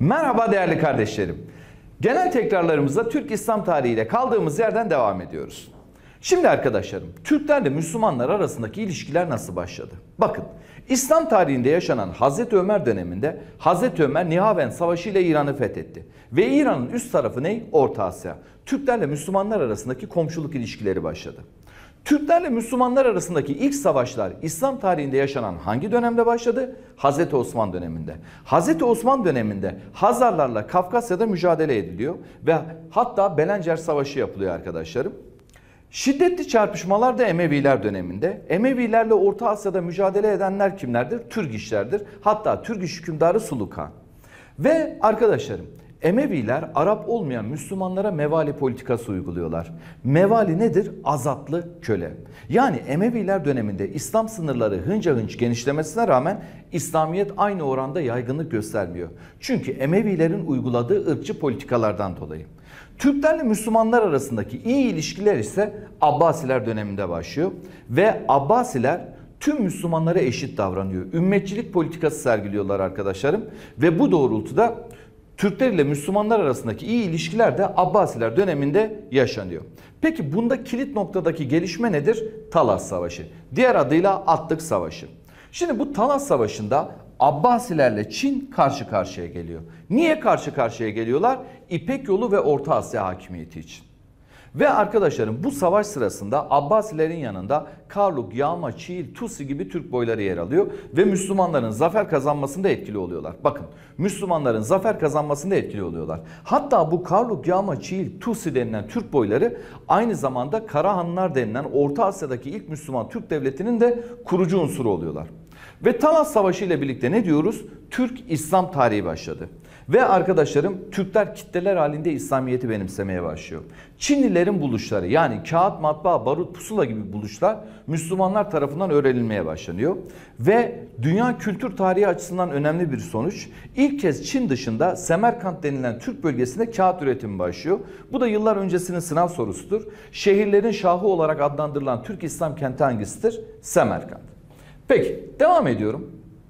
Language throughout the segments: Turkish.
Merhaba değerli kardeşlerim. Genel tekrarlarımızda Türk İslam tarihiyle kaldığımız yerden devam ediyoruz. Şimdi arkadaşlarım, Türklerle Müslümanlar arasındaki ilişkiler nasıl başladı? Bakın, İslam tarihinde yaşanan Hazreti Ömer döneminde Hazreti Ömer Nihavend Savaşı ile İran'ı fethetti. Ve İran'ın üst tarafı ne? Orta Asya. Türklerle Müslümanlar arasındaki komşuluk ilişkileri başladı. Türklerle Müslümanlar arasındaki ilk savaşlar İslam tarihinde yaşanan hangi dönemde başladı? Hazreti Osman döneminde. Hazreti Osman döneminde Hazarlarla Kafkasya'da mücadele ediliyor ve hatta Belencer Savaşı yapılıyor arkadaşlarım. Şiddetli çarpışmalar da Emeviler döneminde. Emevilerle Orta Asya'da mücadele edenler kimlerdir? Türgişlerdir. Hatta Türgiş hükümdarı Sulukan. Ve arkadaşlarım, Emeviler Arap olmayan Müslümanlara mevali politikası uyguluyorlar. Mevali nedir? Azatlı köle. Yani Emeviler döneminde İslam sınırları hınca hınç genişlemesine rağmen İslamiyet aynı oranda yaygınlık göstermiyor. Çünkü Emevilerin uyguladığı ırkçı politikalardan dolayı. Türklerle Müslümanlar arasındaki iyi ilişkiler ise Abbasiler döneminde başlıyor ve Abbasiler tüm Müslümanlara eşit davranıyor. Ümmetçilik politikası sergiliyorlar arkadaşlarım ve bu doğrultuda Türkler ile Müslümanlar arasındaki iyi ilişkiler de Abbasiler döneminde yaşanıyor. Peki bunda kilit noktadaki gelişme nedir? Talas Savaşı. Diğer adıyla Atlık Savaşı. Şimdi bu Talas Savaşı'nda Abbasilerle Çin karşı karşıya geliyor. Niye karşı karşıya geliyorlar? İpek Yolu ve Orta Asya hakimiyeti için. Ve arkadaşlarım bu savaş sırasında Abbasilerin yanında Karluk, Yağma, Çiğil, Tusi gibi Türk boyları yer alıyor ve Müslümanların zafer kazanmasında etkili oluyorlar. Bakın, Müslümanların zafer kazanmasında etkili oluyorlar. Hatta bu Karluk, Yağma, Çiğil, Tusi denilen Türk boyları aynı zamanda Karahanlılar denilen Orta Asya'daki ilk Müslüman Türk devletinin de kurucu unsuru oluyorlar. Ve Talas Savaşı ile birlikte ne diyoruz? Türk-İslam tarihi başladı. Ve arkadaşlarım Türkler kitleler halinde İslamiyet'i benimsemeye başlıyor. Çinlilerin buluşları yani kağıt, matbaa, barut, pusula gibi buluşlar Müslümanlar tarafından öğrenilmeye başlanıyor. Ve dünya kültür tarihi açısından önemli bir sonuç. İlk kez Çin dışında Semerkant denilen Türk bölgesinde kağıt üretimi başlıyor. Bu da yıllar öncesinin sınav sorusudur. Şehirlerin şahı olarak adlandırılan Türk İslam kenti hangisidir? Semerkant. Peki devam ediyorum.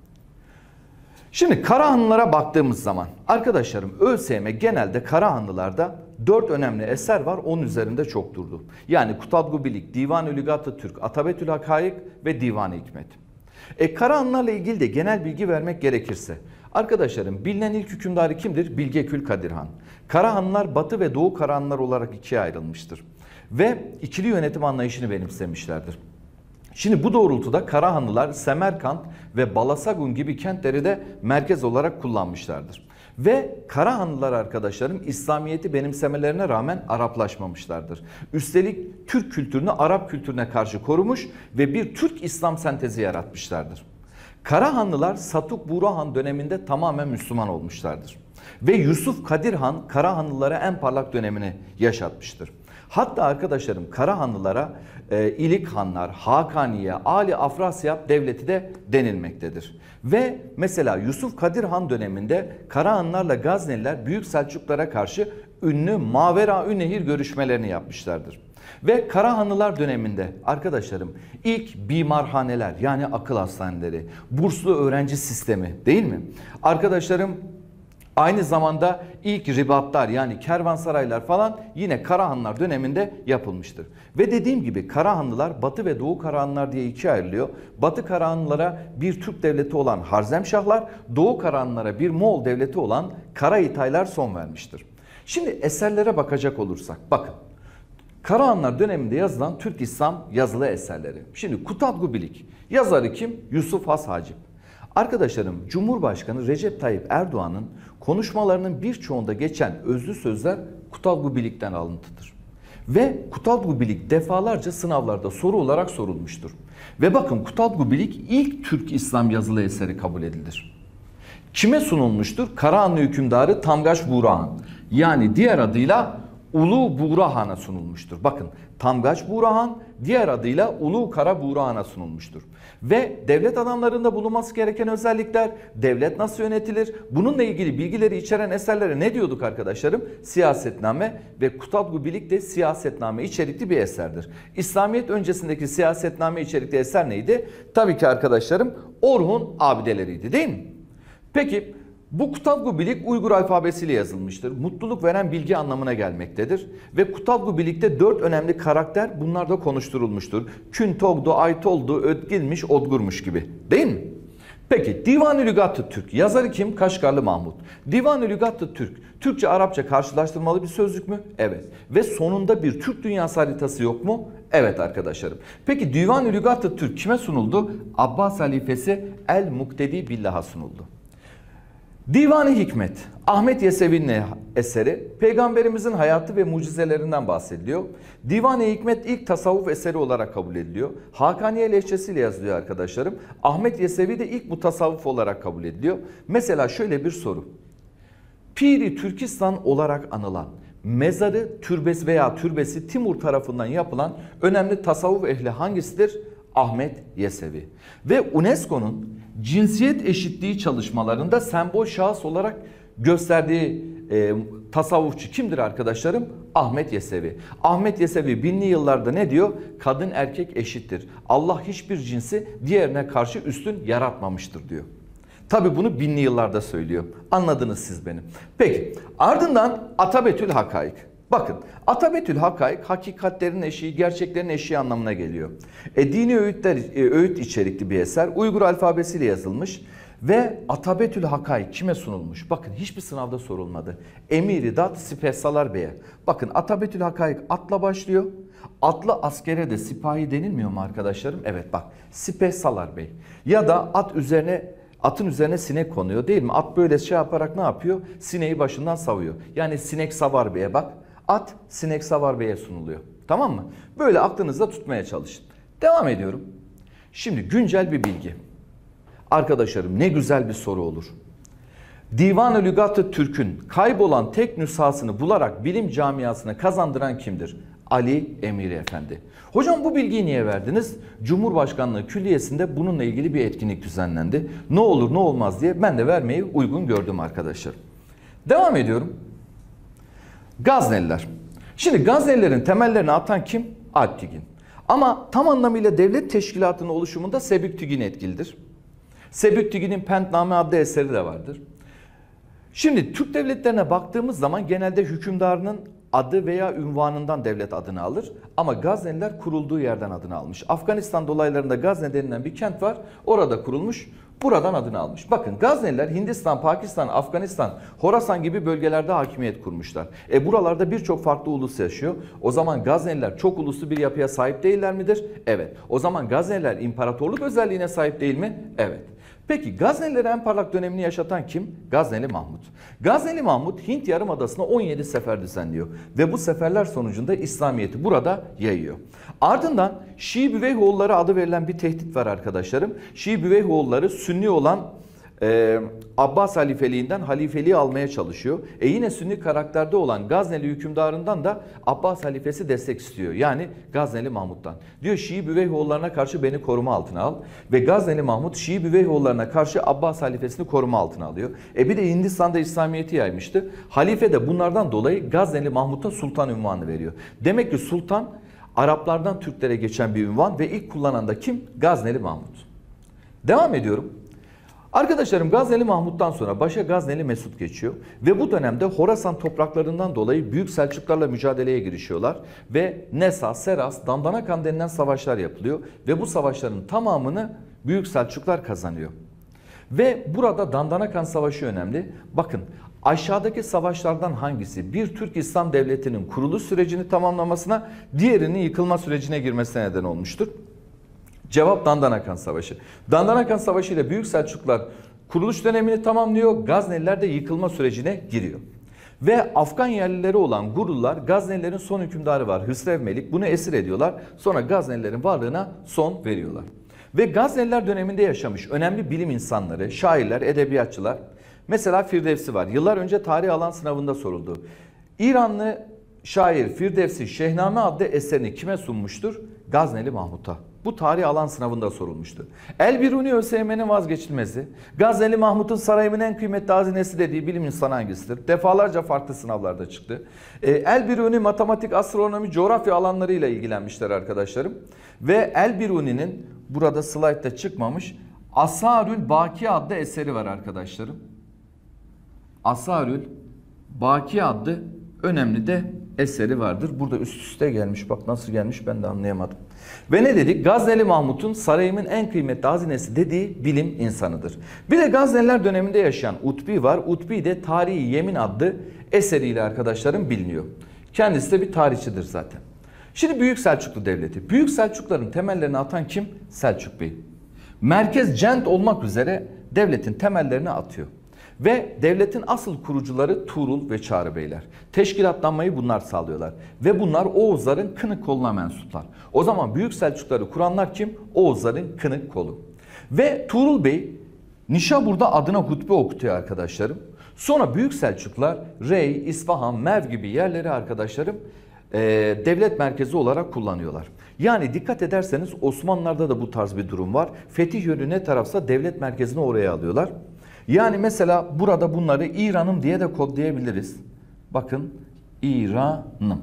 Şimdi Karahanlılara baktığımız zaman arkadaşlarım ÖSYM genelde Karahanlılarda 4 önemli eser var, onun üzerinde çok durdu. Yani Kutadgu Bilik, Divan-ı Lügat-ı Türk, Atabetül Hakaik ve Divan-ı Hikmet. Karahanlılarla ilgili de genel bilgi vermek gerekirse arkadaşlarım bilinen ilk hükümdarı kimdir? Bilgekül Kadir Han. Karahanlılar Batı ve Doğu Karahanlılar olarak ikiye ayrılmıştır. Ve ikili yönetim anlayışını benimsemişlerdir. Şimdi bu doğrultuda Karahanlılar Semerkant ve Balasagun gibi kentleri de merkez olarak kullanmışlardır. Ve Karahanlılar arkadaşlarım İslamiyet'i benimsemelerine rağmen Araplaşmamışlardır. Üstelik Türk kültürünü Arap kültürüne karşı korumuş ve bir Türk-İslam sentezi yaratmışlardır. Karahanlılar Satuk Buğra Han döneminde tamamen Müslüman olmuşlardır. Ve Yusuf Kadir Han Karahanlılara en parlak dönemini yaşatmıştır. Hatta arkadaşlarım Karahanlılara İlik Hanlar, Hakaniye, Ali Afrasiyab devleti de denilmektedir. Ve mesela Yusuf Kadir Han döneminde Karahanlılarla Gazneliler Büyük Selçuklara karşı ünlü Mavera-ü Nehir görüşmelerini yapmışlardır. Ve Karahanlılar döneminde arkadaşlarım ilk bimarhaneler yani akıl hastaneleri, burslu öğrenci sistemi değil mi? Arkadaşlarım aynı zamanda ilk ribatlar yani kervansaraylar falan yine Karahanlılar döneminde yapılmıştır. Ve dediğim gibi Karahanlılar Batı ve Doğu Karahanlılar diye ikiye ayrılıyor. Batı Karahanlılara bir Türk devleti olan Harzemşahlar, Doğu Karahanlılara bir Moğol devleti olan Karahitaylar son vermiştir. Şimdi eserlere bakacak olursak bakın. Karahanlılar döneminde yazılan Türk İslam yazılı eserleri. Şimdi Kutadgu Bilik. Yazarı kim? Yusuf Has Hacip. Arkadaşlarım Cumhurbaşkanı Recep Tayyip Erdoğan'ın konuşmalarının birçoğunda geçen özlü sözler Kutadgu Bilik'ten alıntıdır. Ve Kutadgu Bilik defalarca sınavlarda soru olarak sorulmuştur. Ve bakın Kutadgu Bilik ilk Türk İslam yazılı eseri kabul edilir. Kime sunulmuştur? Karahanlı hükümdarı Tamgaç Buğra Han. Yani diğer adıyla Ulu Buğra Han'a sunulmuştur. Bakın Tamgaç Buğra Han diğer adıyla Ulu Kara Buğra Han'a sunulmuştur. Ve devlet adamlarında bulunması gereken özellikler, devlet nasıl yönetilir, bununla ilgili bilgileri içeren eserlere ne diyorduk arkadaşlarım? Siyasetname ve Kutadgu Bilik de siyasetname içerikli bir eserdir. İslamiyet öncesindeki siyasetname içerikli eser neydi? Tabii ki arkadaşlarım Orhun abideleriydi değil mi? Peki Bu Kutadgu-Bilik Uygur alfabesiyle yazılmıştır. Mutluluk veren bilgi anlamına gelmektedir. Ve Kutadgu-Bilik'te 4 önemli karakter bunlarda konuşturulmuştur. Kün togdu, aytoldu, ödgilmiş, odgurmuş gibi. Değil mi? Peki Divan-ı Lügat-ı Türk. Yazarı kim? Kaşgarlı Mahmut. Divan-ı Lügat-ı Türk. Türkçe Arapça karşılaştırmalı bir sözlük mü? Evet. Ve sonunda bir Türk dünyası haritası yok mu? Evet arkadaşlarım. Peki Divan-ı Lügat-ı Türk kime sunuldu? Abbas halifesi El-Muktedi Billah'a sunuldu. Divan-ı Hikmet, Ahmet Yesevi'nin eseri, Peygamberimizin hayatı ve mucizelerinden bahsediliyor. Divan-ı Hikmet ilk tasavvuf eseri olarak kabul ediliyor. Hakaniye lehçesiyle yazılıyor arkadaşlarım. Ahmet Yesevi de ilk mutasavvuf olarak kabul ediliyor. Mesela şöyle bir soru. Piri Türkistan olarak anılan, mezarı, türbesi veya türbesi Timur tarafından yapılan önemli tasavvuf ehli hangisidir? Ahmet Yesevi. Ve UNESCO'nun cinsiyet eşitliği çalışmalarında sembol şahıs olarak gösterdiği tasavvufçu kimdir arkadaşlarım? Ahmet Yesevi. Ahmet Yesevi binli yıllarda ne diyor? Kadın erkek eşittir. Allah hiçbir cinsi diğerine karşı üstün yaratmamıştır diyor. Tabi bunu binli yıllarda söylüyor. Anladınız siz beni. Peki ardından Atabetül Hakaik. Bakın Atabetül Hakaik hakikatlerin eşiği, gerçeklerin eşiği anlamına geliyor. Dini öğüt içerikli bir eser. Uygur alfabesiyle yazılmış. Ve Atabetül Hakaik kime sunulmuş? Bakın hiçbir sınavda sorulmadı. Emir-i Dat Sipehsalar Bey'e. Bakın Atabetül Hakaik atla başlıyor. Atlı askere de sipahi denilmiyor mu arkadaşlarım? Evet bak Sipehsalar Bey. Ya da atın üzerine sinek konuyor değil mi? At böyle şey yaparak ne yapıyor? Sineği başından savuyor. Yani Sinek Savar Bey'e bak. At Sinek Savar Bey'e sunuluyor. Tamam mı? Böyle aklınızda tutmaya çalışın. Devam ediyorum. Şimdi güncel bir bilgi. Arkadaşlarım ne güzel bir soru olur. Divan-ı Lügat-ı Türk'ün kaybolan tek nüshasını bularak bilim camiasına kazandıran kimdir? Ali Emiri Efendi. Hocam bu bilgiyi niye verdiniz? Cumhurbaşkanlığı Külliyesi'nde bununla ilgili bir etkinlik düzenlendi. Ne olur ne olmaz diye ben de vermeyi uygun gördüm arkadaşlar. Devam ediyorum. Gazneliler. Şimdi Gaznelilerin temellerini atan kim? Alptigin. Ama tam anlamıyla devlet teşkilatının oluşumunda Sebüktigin etkilidir. Sebüktigin'in Pentname adlı eseri de vardır. Şimdi Türk devletlerine baktığımız zaman genelde hükümdarının adı veya ünvanından devlet adını alır. Ama Gazneliler kurulduğu yerden adını almış. Afganistan dolaylarında Gazne denilen bir kent var. Orada kurulmuş. Buradan adını almış. Bakın Gazneliler Hindistan, Pakistan, Afganistan, Horasan gibi bölgelerde hakimiyet kurmuşlar. Buralarda birçok farklı ulus yaşıyor. O zaman Gazneliler çok uluslu bir yapıya sahip değiller midir? Evet. O zaman Gazneliler imparatorluk özelliğine sahip değil mi? Evet. Peki Gaznelilerin en parlak dönemini yaşatan kim? Gazneli Mahmut. Gazneli Mahmut Hint Yarımadası'na 17 sefer düzenliyor. Ve bu seferler sonucunda İslamiyet'i burada yayıyor. Ardından Şii Büveyhoğulları adı verilen bir tehdit var arkadaşlarım. Şii Büveyhoğulları Sünni olan Abbas halifeliğinden halifeliği almaya çalışıyor. Yine Sünni karakterde olan Gazneli hükümdarından da Abbas halifesi destek istiyor. Yani Gazneli Mahmut'tan. Diyor Şii Büveyhoğullarına karşı beni koruma altına al. Ve Gazneli Mahmut Şii Büveyhoğullarına karşı Abbas halifesini koruma altına alıyor. Bir de Hindistan'da İslamiyet'i yaymıştı. Halife de bunlardan dolayı Gazneli Mahmut'a sultan unvanı veriyor. Demek ki sultan Araplardan Türklere geçen bir unvan ve ilk kullanan da kim? Gazneli Mahmut. Devam ediyorum. Arkadaşlarım Gazneli Mahmut'tan sonra başa Gazneli Mesut geçiyor ve bu dönemde Horasan topraklarından dolayı Büyük Selçuklarla mücadeleye girişiyorlar ve Nesa, Seras, Dandanakan denilen savaşlar yapılıyor ve bu savaşların tamamını Büyük Selçuklar kazanıyor. Ve burada Dandanakan Savaşı önemli. Bakın aşağıdaki savaşlardan hangisi bir Türk İslam Devleti'nin kuruluş sürecini tamamlamasına, diğerinin yıkılma sürecine girmesine neden olmuştur? Cevap Dandanakan Savaşı. Dandanakan Savaşı ile Büyük Selçuklar kuruluş dönemini tamamlıyor. Gazneliler de yıkılma sürecine giriyor. Ve Afgan yerlileri olan Gurullar Gaznelilerin son hükümdarı var Hüsrev Melik. Bunu esir ediyorlar. Sonra Gaznelilerin varlığına son veriyorlar. Ve Gazneliler döneminde yaşamış önemli bilim insanları, şairler, edebiyatçılar. Mesela Firdevsi var. Yıllar önce tarih alan sınavında soruldu. İranlı şair Firdevsi Şehname adlı eserini kime sunmuştur? Gazneli Mahmut'a. Bu tarih alan sınavında sorulmuştu. El-Biruni ÖSYM'nin vazgeçilmezi. Gazneli Mahmut'un sarayımın en kıymetli hazinesi dediği bilim insanı hangisidir? Defalarca farklı sınavlarda çıktı. El-Biruni matematik, astronomi, coğrafya alanlarıyla ilgilenmişler arkadaşlarım. Ve El-Biruni'nin burada slaytta çıkmamış Asarül Baki adlı eseri var arkadaşlarım. Asarül Baki adlı önemli de eseri vardır. Burada üst üste gelmiş. Bak nasıl gelmiş ben de anlayamadım. Ve ne dedik? Gazneli Mahmut'un sarayımın en kıymetli hazinesi dediği bilim insanıdır. Bir de Gazneliler döneminde yaşayan Utbi var. Utbi de Tarihi Yemin adlı eseriyle arkadaşlarım biliniyor. Kendisi de bir tarihçidir zaten. Şimdi Büyük Selçuklu Devleti. Büyük Selçukluların temellerini atan kim? Selçuk Bey. Merkez Cent olmak üzere devletin temellerini atıyor. Ve devletin asıl kurucuları Tuğrul ve Çağrı Beyler. Teşkilatlanmayı bunlar sağlıyorlar. Ve bunlar Oğuzların kınık koluna mensuplar. O zaman Büyük Selçukları kuranlar kim? Oğuzların kınık kolu. Ve Tuğrul Bey Nişabur'da adına hutbe okutuyor arkadaşlarım. Sonra Büyük Selçuklar Rey, İsfahan, Merv gibi yerleri arkadaşlarım devlet merkezi olarak kullanıyorlar. Yani dikkat ederseniz Osmanlılar'da da bu tarz bir durum var. Fetih yönü ne tarafsa devlet merkezini oraya alıyorlar. Yani mesela burada bunları İran'ım diye de kodlayabiliriz. Bakın İran'ım.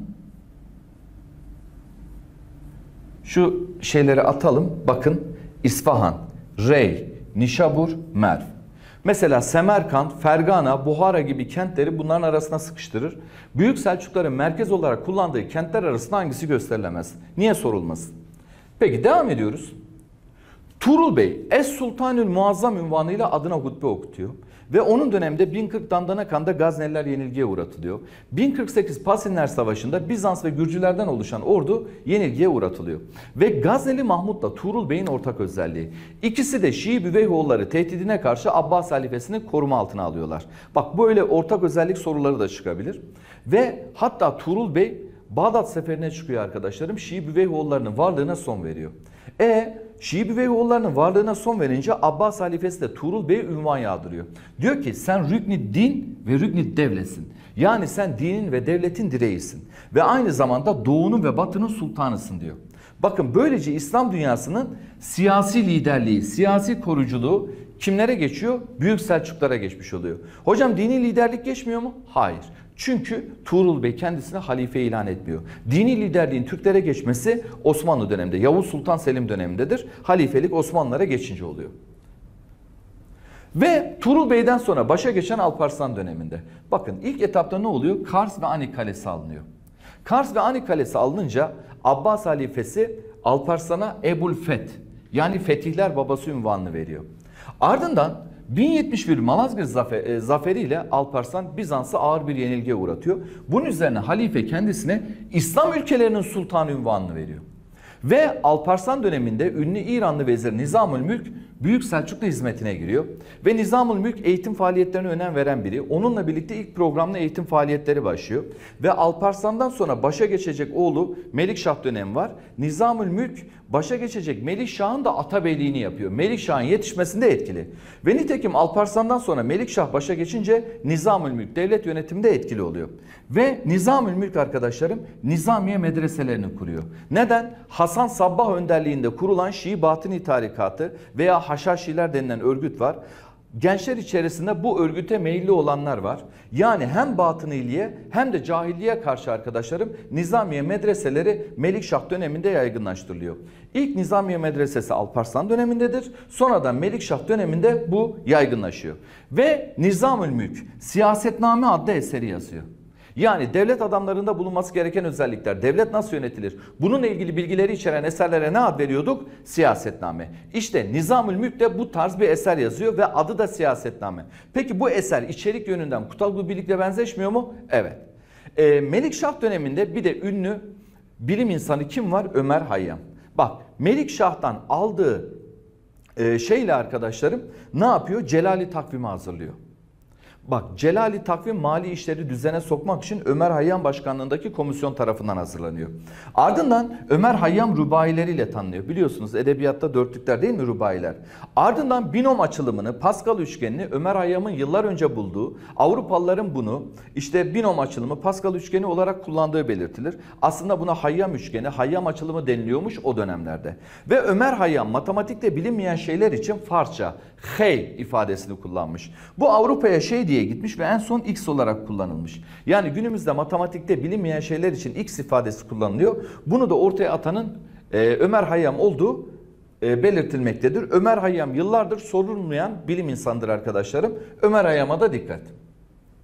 Şu şeyleri atalım. Bakın İsfahan, Rey, Nişabur, Merv. Mesela Semerkant, Fergana, Buhara gibi kentleri bunların arasına sıkıştırır. Büyük Selçukların merkez olarak kullandığı kentler arasında hangisi gösterilemez? Niye sorulmasın? Peki devam ediyoruz. Tuğrul Bey Es-Sultanül Muazzam unvanıyla adına hutbe okutuyor. Ve onun döneminde 1040 Dandanakan'da Gazneliler yenilgiye uğratılıyor. 1048 Pasinler Savaşı'nda Bizans ve Gürcülerden oluşan ordu yenilgiye uğratılıyor. Ve Gazneli Mahmut'la Tuğrul Bey'in ortak özelliği. İkisi de Şii Büveyhoğulları tehdidine karşı Abbas halifesini koruma altına alıyorlar. Bak böyle ortak özellik soruları da çıkabilir. Ve hatta Tuğrul Bey Bağdat seferine çıkıyor arkadaşlarım. Şii Büveyhoğullarının varlığına son veriyor. Şii Büveyhoğullarının varlığına son verince Abbas halifesi de Tuğrul Bey'e ünvan yağdırıyor. Diyor ki sen rükn-i din ve rükn-i devletsin. Yani sen dinin ve devletin direğisin. Ve aynı zamanda doğunun ve batının sultanısın diyor. Bakın böylece İslam dünyasının siyasi liderliği, siyasi koruculuğu kimlere geçiyor? Büyük Selçuklara geçmiş oluyor. Hocam dini liderlik geçmiyor mu? Hayır. Çünkü Tuğrul Bey kendisine halife ilan etmiyor. Dini liderliğin Türklere geçmesi Osmanlı döneminde, Yavuz Sultan Selim dönemindedir. Halifelik Osmanlılara geçince oluyor. Ve Tuğrul Bey'den sonra başa geçen Alparslan döneminde. Bakın ilk etapta ne oluyor? Kars ve Anik Kalesi alınıyor. Kars ve Anik Kalesi alınınca Abbas halifesi Alparslan'a Ebul Feth yani Fetihler Babası unvanını veriyor. Ardından 1071 Malazgirt zaferiyle Alparslan Bizans'ı ağır bir yenilgiye uğratıyor. Bunun üzerine halife kendisine İslam ülkelerinin sultanı unvanını veriyor. Ve Alparslan döneminde ünlü İranlı vezir Nizamülmülk Büyük Selçuklu hizmetine giriyor. Ve Nizamülmülk eğitim faaliyetlerine önem veren biri. Onunla birlikte ilk programlı eğitim faaliyetleri başlıyor. Ve Alparslan'dan sonra başa geçecek oğlu Melikşah dönemi var. Nizamülmülk başa geçecek Melikşah'ın da atabeyliğini yapıyor. Melikşah'ın yetişmesinde etkili. Ve nitekim Alparslan'dan sonra Melikşah başa geçince Nizamülmülk devlet yönetiminde etkili oluyor. Ve Nizamülmülk arkadaşlarım Nizamiye medreselerini kuruyor. Neden? Hasan Sabbah önderliğinde kurulan Şii Batıni Tarikatı veya Haşhaşiler denilen örgüt var. Gençler içerisinde bu örgüte meyilli olanlar var. Yani hem Batıniliğe hem de cahilliğe karşı arkadaşlarım Nizamiye medreseleri Melikşah döneminde yaygınlaştırılıyor. İlk Nizamiye medresesi Alparslan dönemindedir. Sonradan Melikşah döneminde bu yaygınlaşıyor. Ve Nizamülmülk Siyasetname adlı eseri yazıyor. Yani devlet adamlarında bulunması gereken özellikler, devlet nasıl yönetilir? Bununla ilgili bilgileri içeren eserlere ne ad veriyorduk? Siyasetname. İşte Nizamülmülk de bu tarz bir eser yazıyor ve adı da Siyasetname. Peki bu eser içerik yönünden Kutalbu Bilik'le benzeşmiyor mu? Evet. Melikşah döneminde bir de ünlü bilim insanı kim var? Ömer Hayyam. Bak Melikşah'tan aldığı şeyle arkadaşlarım ne yapıyor? Celali takvimi hazırlıyor. Bak Celali takvim mali işleri düzene sokmak için Ömer Hayyam başkanlığındaki komisyon tarafından hazırlanıyor. Ardından Ömer Hayyam rübaileriyle tanınıyor. Biliyorsunuz edebiyatta dörtlükler değil mi rübailer? Ardından binom açılımını, Pascal üçgenini Ömer Hayyam'ın yıllar önce bulduğu, Avrupalıların bunu işte binom açılımı, Pascal üçgeni olarak kullandığı belirtilir. Aslında buna Hayyam üçgeni, Hayyam açılımı deniliyormuş o dönemlerde. Ve Ömer Hayyam matematikte bilinmeyen şeyler için Farsça, hey ifadesini kullanmış. Bu Avrupa'ya şey diye gitmiş ve en son x olarak kullanılmış. Yani günümüzde matematikte bilinmeyen şeyler için x ifadesi kullanılıyor. Bunu da ortaya atanın Ömer Hayyam olduğu belirtilmektedir. Ömer Hayyam yıllardır sorulmayan bilim insanıdır arkadaşlarım. Ömer Hayyam'a da dikkat.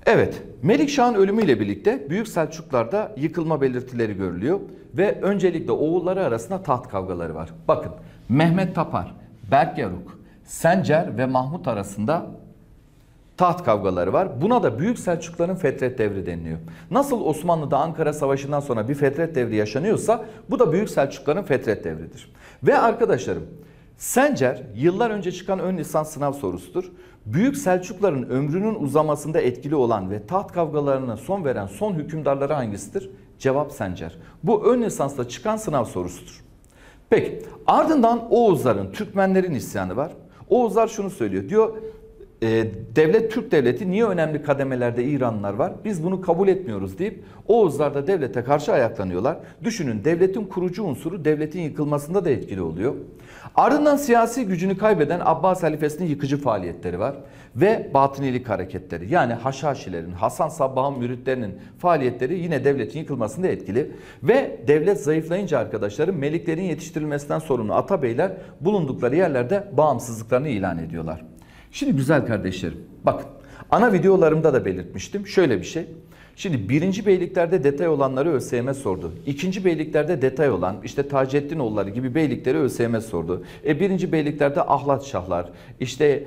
Evet, Melikşah'ın ölümüyle birlikte Büyük Selçuklar'da yıkılma belirtileri görülüyor ve öncelikle oğulları arasında taht kavgaları var. Bakın, Mehmet Tapar, Berk Yaruk, Sencer ve Mahmut arasında taht kavgaları var. Buna da Büyük Selçukların Fetret Devri deniliyor. Nasıl Osmanlı'da Ankara Savaşı'ndan sonra bir Fetret Devri yaşanıyorsa bu da Büyük Selçukların Fetret Devridir. Ve arkadaşlarım, Sencer yıllar önce çıkan ön lisans sınav sorusudur. Büyük Selçukların ömrünün uzamasında etkili olan ve taht kavgalarına son veren son hükümdarları hangisidir? Cevap Sencer. Bu ön lisansta çıkan sınav sorusudur. Peki ardından Oğuzların, Türkmenlerin isyanı var. Oğuzlar şunu söylüyor. Diyor Türk devleti niye önemli kademelerde İranlılar var? Biz bunu kabul etmiyoruz deyip Oğuzlar da devlete karşı ayaklanıyorlar. Düşünün, devletin kurucu unsuru devletin yıkılmasında da etkili oluyor. Ardından siyasi gücünü kaybeden Abbas halifesinin yıkıcı faaliyetleri var ve batınilik hareketleri, yani Haşhaşilerin, Hasan Sabbah'ın müritlerinin faaliyetleri yine devletin yıkılmasında etkili ve devlet zayıflayınca arkadaşlarım, meliklerin yetiştirilmesinden sorumlu atabeyler bulundukları yerlerde bağımsızlıklarını ilan ediyorlar. Şimdi güzel kardeşlerim, bakın ana videolarımda da belirtmiştim şöyle bir şey. Şimdi 1. beyliklerde detay olanları ÖSYM sordu. 2. beyliklerde detay olan işte Taceddinoğulları gibi beylikleri ÖSYM sordu. 1. beyliklerde Ahlat Şahlar, işte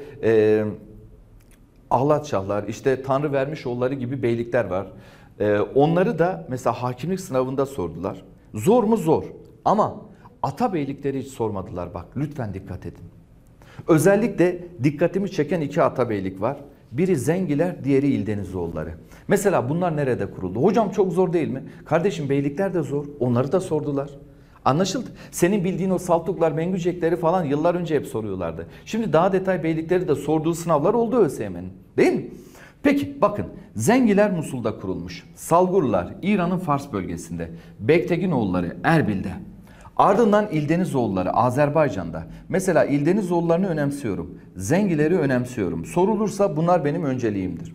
Ahlat Şahlar, işte Tanrı Vermişoğulları gibi beylikler var. Onları da mesela hakimlik sınavında sordular. Zor mu? Zor. Ama ata beylikleri hiç sormadılar, bak lütfen dikkat edin. Özellikle dikkatimi çeken 2 atabeylik var. Biri Zengiler, diğeri İldenizoğulları. Mesela bunlar nerede kuruldu? Hocam çok zor değil mi? Kardeşim, beylikler de zor. Onları da sordular. Anlaşıldı. Senin bildiğin o Saltuklar, Mengücekleri falan yıllar önce hep soruyorlardı. Şimdi daha detay beylikleri de sorduğu sınavlar oldu ÖSYM'nin. Değil mi? Peki bakın, Zengiler Musul'da kurulmuş. Salgurlar İran'ın Fars bölgesinde. Bekteginoğulları Erbil'de. Ardından İldenizoğulları Azerbaycan'da. Mesela İldenizoğullarını önemsiyorum. Zengileri önemsiyorum. Sorulursa bunlar benim önceliğimdir.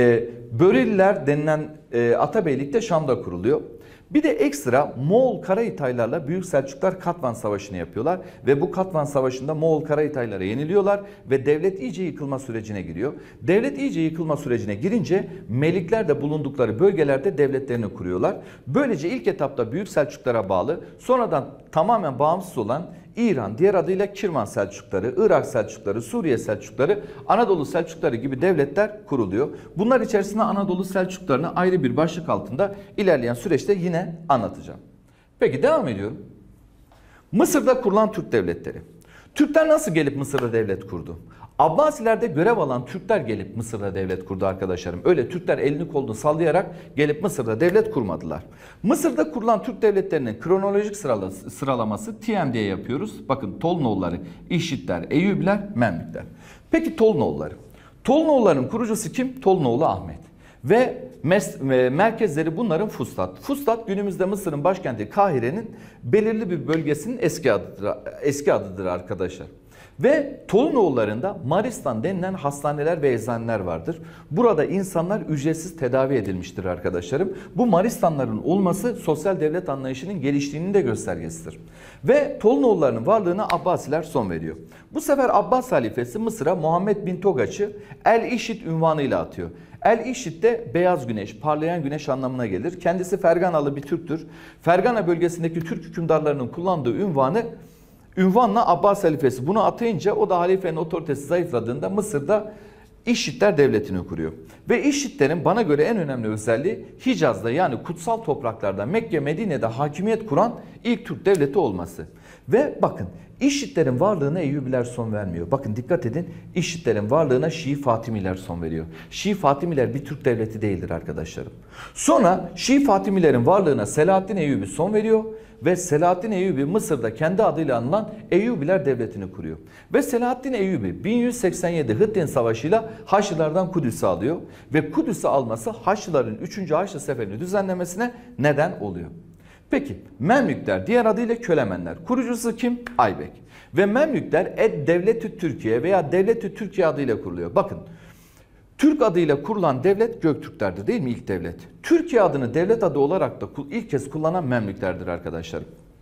Böreliler denilen atabeylik de Şam'da kuruluyor. Bir de ekstra Moğol Karahitaylarla Büyük Selçuklar Katvan Savaşı'nı yapıyorlar. Ve bu Katvan Savaşı'nda Moğol Karahitaylara yeniliyorlar ve devlet iyice yıkılma sürecine giriyor. Devlet iyice yıkılma sürecine girince melikler de bulundukları bölgelerde devletlerini kuruyorlar. Böylece ilk etapta Büyük Selçuklara bağlı, sonradan tamamen bağımsız olan İran, diğer adıyla Kirman Selçukları, Irak Selçukları, Suriye Selçukları, Anadolu Selçukları gibi devletler kuruluyor. Bunlar içerisinde Anadolu Selçuklarını ayrı bir başlık altında ilerleyen süreçte yine anlatacağım. Peki devam ediyorum. Mısır'da kurulan Türk devletleri. Türkler nasıl gelip Mısır'da devlet kurdu? Abbasilerde görev alan Türkler gelip Mısır'da devlet kurdu arkadaşlarım. Öyle Türkler elini kolunu sallayarak gelip Mısır'da devlet kurmadılar. Mısır'da kurulan Türk devletlerinin kronolojik sıralaması TMD'ye yapıyoruz. Bakın Tolnoğulları, İşitler, Eyyubiler, Memlükler. Peki Tolnoğulları. Tolnoğulların kurucusu kim? Tolnoğlu Ahmet. Ve merkezleri bunların Fustat. Fustat günümüzde Mısır'ın başkenti Kahire'nin belirli bir bölgesinin eski adıdır arkadaşlar. Ve Tolunoğulları'nda Maristan denilen hastaneler ve eczaneler vardır. Burada insanlar ücretsiz tedavi edilmiştir arkadaşlarım. Bu Maristanların olması sosyal devlet anlayışının geliştiğinin de göstergesidir. Ve Tolunoğulları'nın varlığına Abbasiler son veriyor. Bu sefer Abbas halifesi Mısır'a Muhammed bin Togaç'ı El-İşit ünvanıyla atıyor. El-İşit de beyaz güneş, parlayan güneş anlamına gelir. Kendisi Ferganalı bir Türktür. Fergana bölgesindeki Türk hükümdarlarının kullandığı ünvanla Abbas halifesi bunu atayınca o da halifenin otoritesi zayıfladığında Mısır'da İşitler devletini kuruyor. Ve İşitlerin bana göre en önemli özelliği Hicaz'da, yani kutsal topraklarda Mekke, Medine'de hakimiyet kuran ilk Türk devleti olması. Ve bakın İşitlerin varlığına Eyyubiler son vermiyor. Bakın dikkat edin, İşitlerin varlığına Şii Fatimiler son veriyor. Şii Fatimiler bir Türk devleti değildir arkadaşlarım. Sonra Şii Fatimilerin varlığına Selahaddin Eyyubi son veriyor. Ve Selahaddin Eyyubi Mısır'da kendi adıyla anılan Eyyubiler devletini kuruyor. Ve Selahaddin Eyyubi 1187 Hıdden Savaşı'yla Haçlılardan Kudüs'ü alıyor. Ve Kudüs'ü alması Haçlıların 3. Haçlı Seferi'ni düzenlemesine neden oluyor. Peki Memlükler, diğer adıyla Kölemenler. Kurucusu kim? Aybek. Ve Memlükler Devlet-i Türkiye veya Devlet-i Türkiye adıyla kuruluyor. Bakın, Türk adıyla kurulan devlet Göktürklerdir değil mi, ilk devlet? Türkiye adını devlet adı olarak da ilk kez kullanan Memlüklerdir arkadaşlar.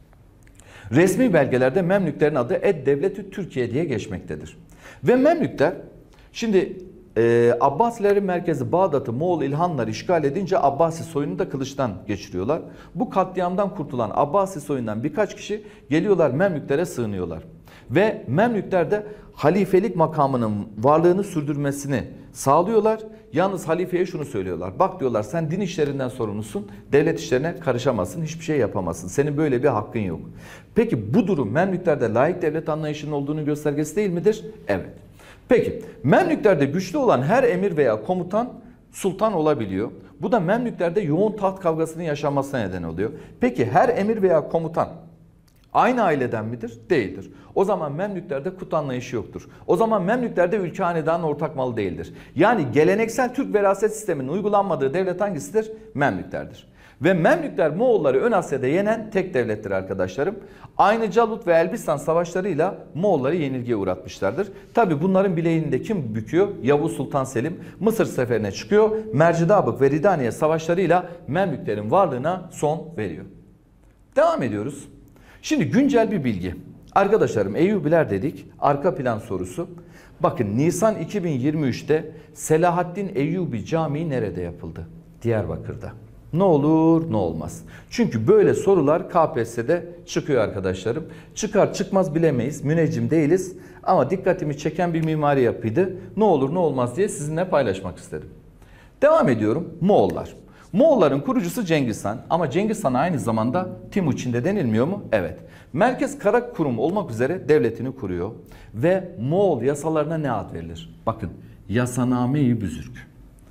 Resmi belgelerde Memlüklerin adı Devlet-i Türkiye diye geçmektedir. Ve Memlükler, şimdi Abbasilerin merkezi Bağdat'ı Moğol İlhanlar işgal edince Abbasi soyunu da kılıçtan geçiriyorlar. Bu katliamdan kurtulan Abbasi soyundan birkaç kişi geliyorlar, Memlüklere sığınıyorlar. Ve Memlükler de halifelik makamının varlığını sürdürmesini sağlıyorlar. Yalnız halifeye şunu söylüyorlar. Bak diyorlar, sen din işlerinden sorumlusun. Devlet işlerine karışamazsın. Hiçbir şey yapamazsın. Senin böyle bir hakkın yok. Peki bu durum Memlüklerde layık devlet anlayışının olduğunu göstergesi değil midir? Evet. Peki Memlüklerde güçlü olan her emir veya komutan sultan olabiliyor. Bu da Memlüklerde yoğun taht kavgasının yaşanmasına neden oluyor. Peki her emir veya komutan aynı aileden midir? Değildir. O zaman Memlüklerde kut anlayışı yoktur. O zaman Memlüklerde ülke hanedanın ortak malı değildir. Yani geleneksel Türk veraset sisteminin uygulanmadığı devlet hangisidir? Memlüklerdir. Ve Memlükler Moğolları Ön Asya'da yenen tek devlettir arkadaşlarım. Aynı Calut ve Elbistan savaşlarıyla Moğolları yenilgiye uğratmışlardır. Tabi bunların bileğini de kim büküyor? Yavuz Sultan Selim Mısır seferine çıkıyor. Mercidabık ve Ridaniye savaşlarıyla Memlüklerin varlığına son veriyor. Devam ediyoruz. Şimdi güncel bir bilgi. Arkadaşlarım Eyyubiler dedik. Arka plan sorusu. Bakın Nisan 2023'te Selahaddin Eyyubi Camii nerede yapıldı? Diyarbakır'da. Ne olur ne olmaz. Çünkü böyle sorular KPSS'de çıkıyor arkadaşlarım. Çıkar çıkmaz bilemeyiz. Müneccim değiliz. Ama dikkatimi çeken bir mimari yapıydı. Ne olur ne olmaz diye sizinle paylaşmak istedim. Devam ediyorum. Moğollar. Moğolların kurucusu Cengiz Han. Ama Cengiz Han aynı zamanda Timuçin de denilmiyor mu? Evet. Merkez Karakurum olmak üzere devletini kuruyor. Ve Moğol yasalarına ne ad verilir? Bakın, Yasaname-i Büzürk.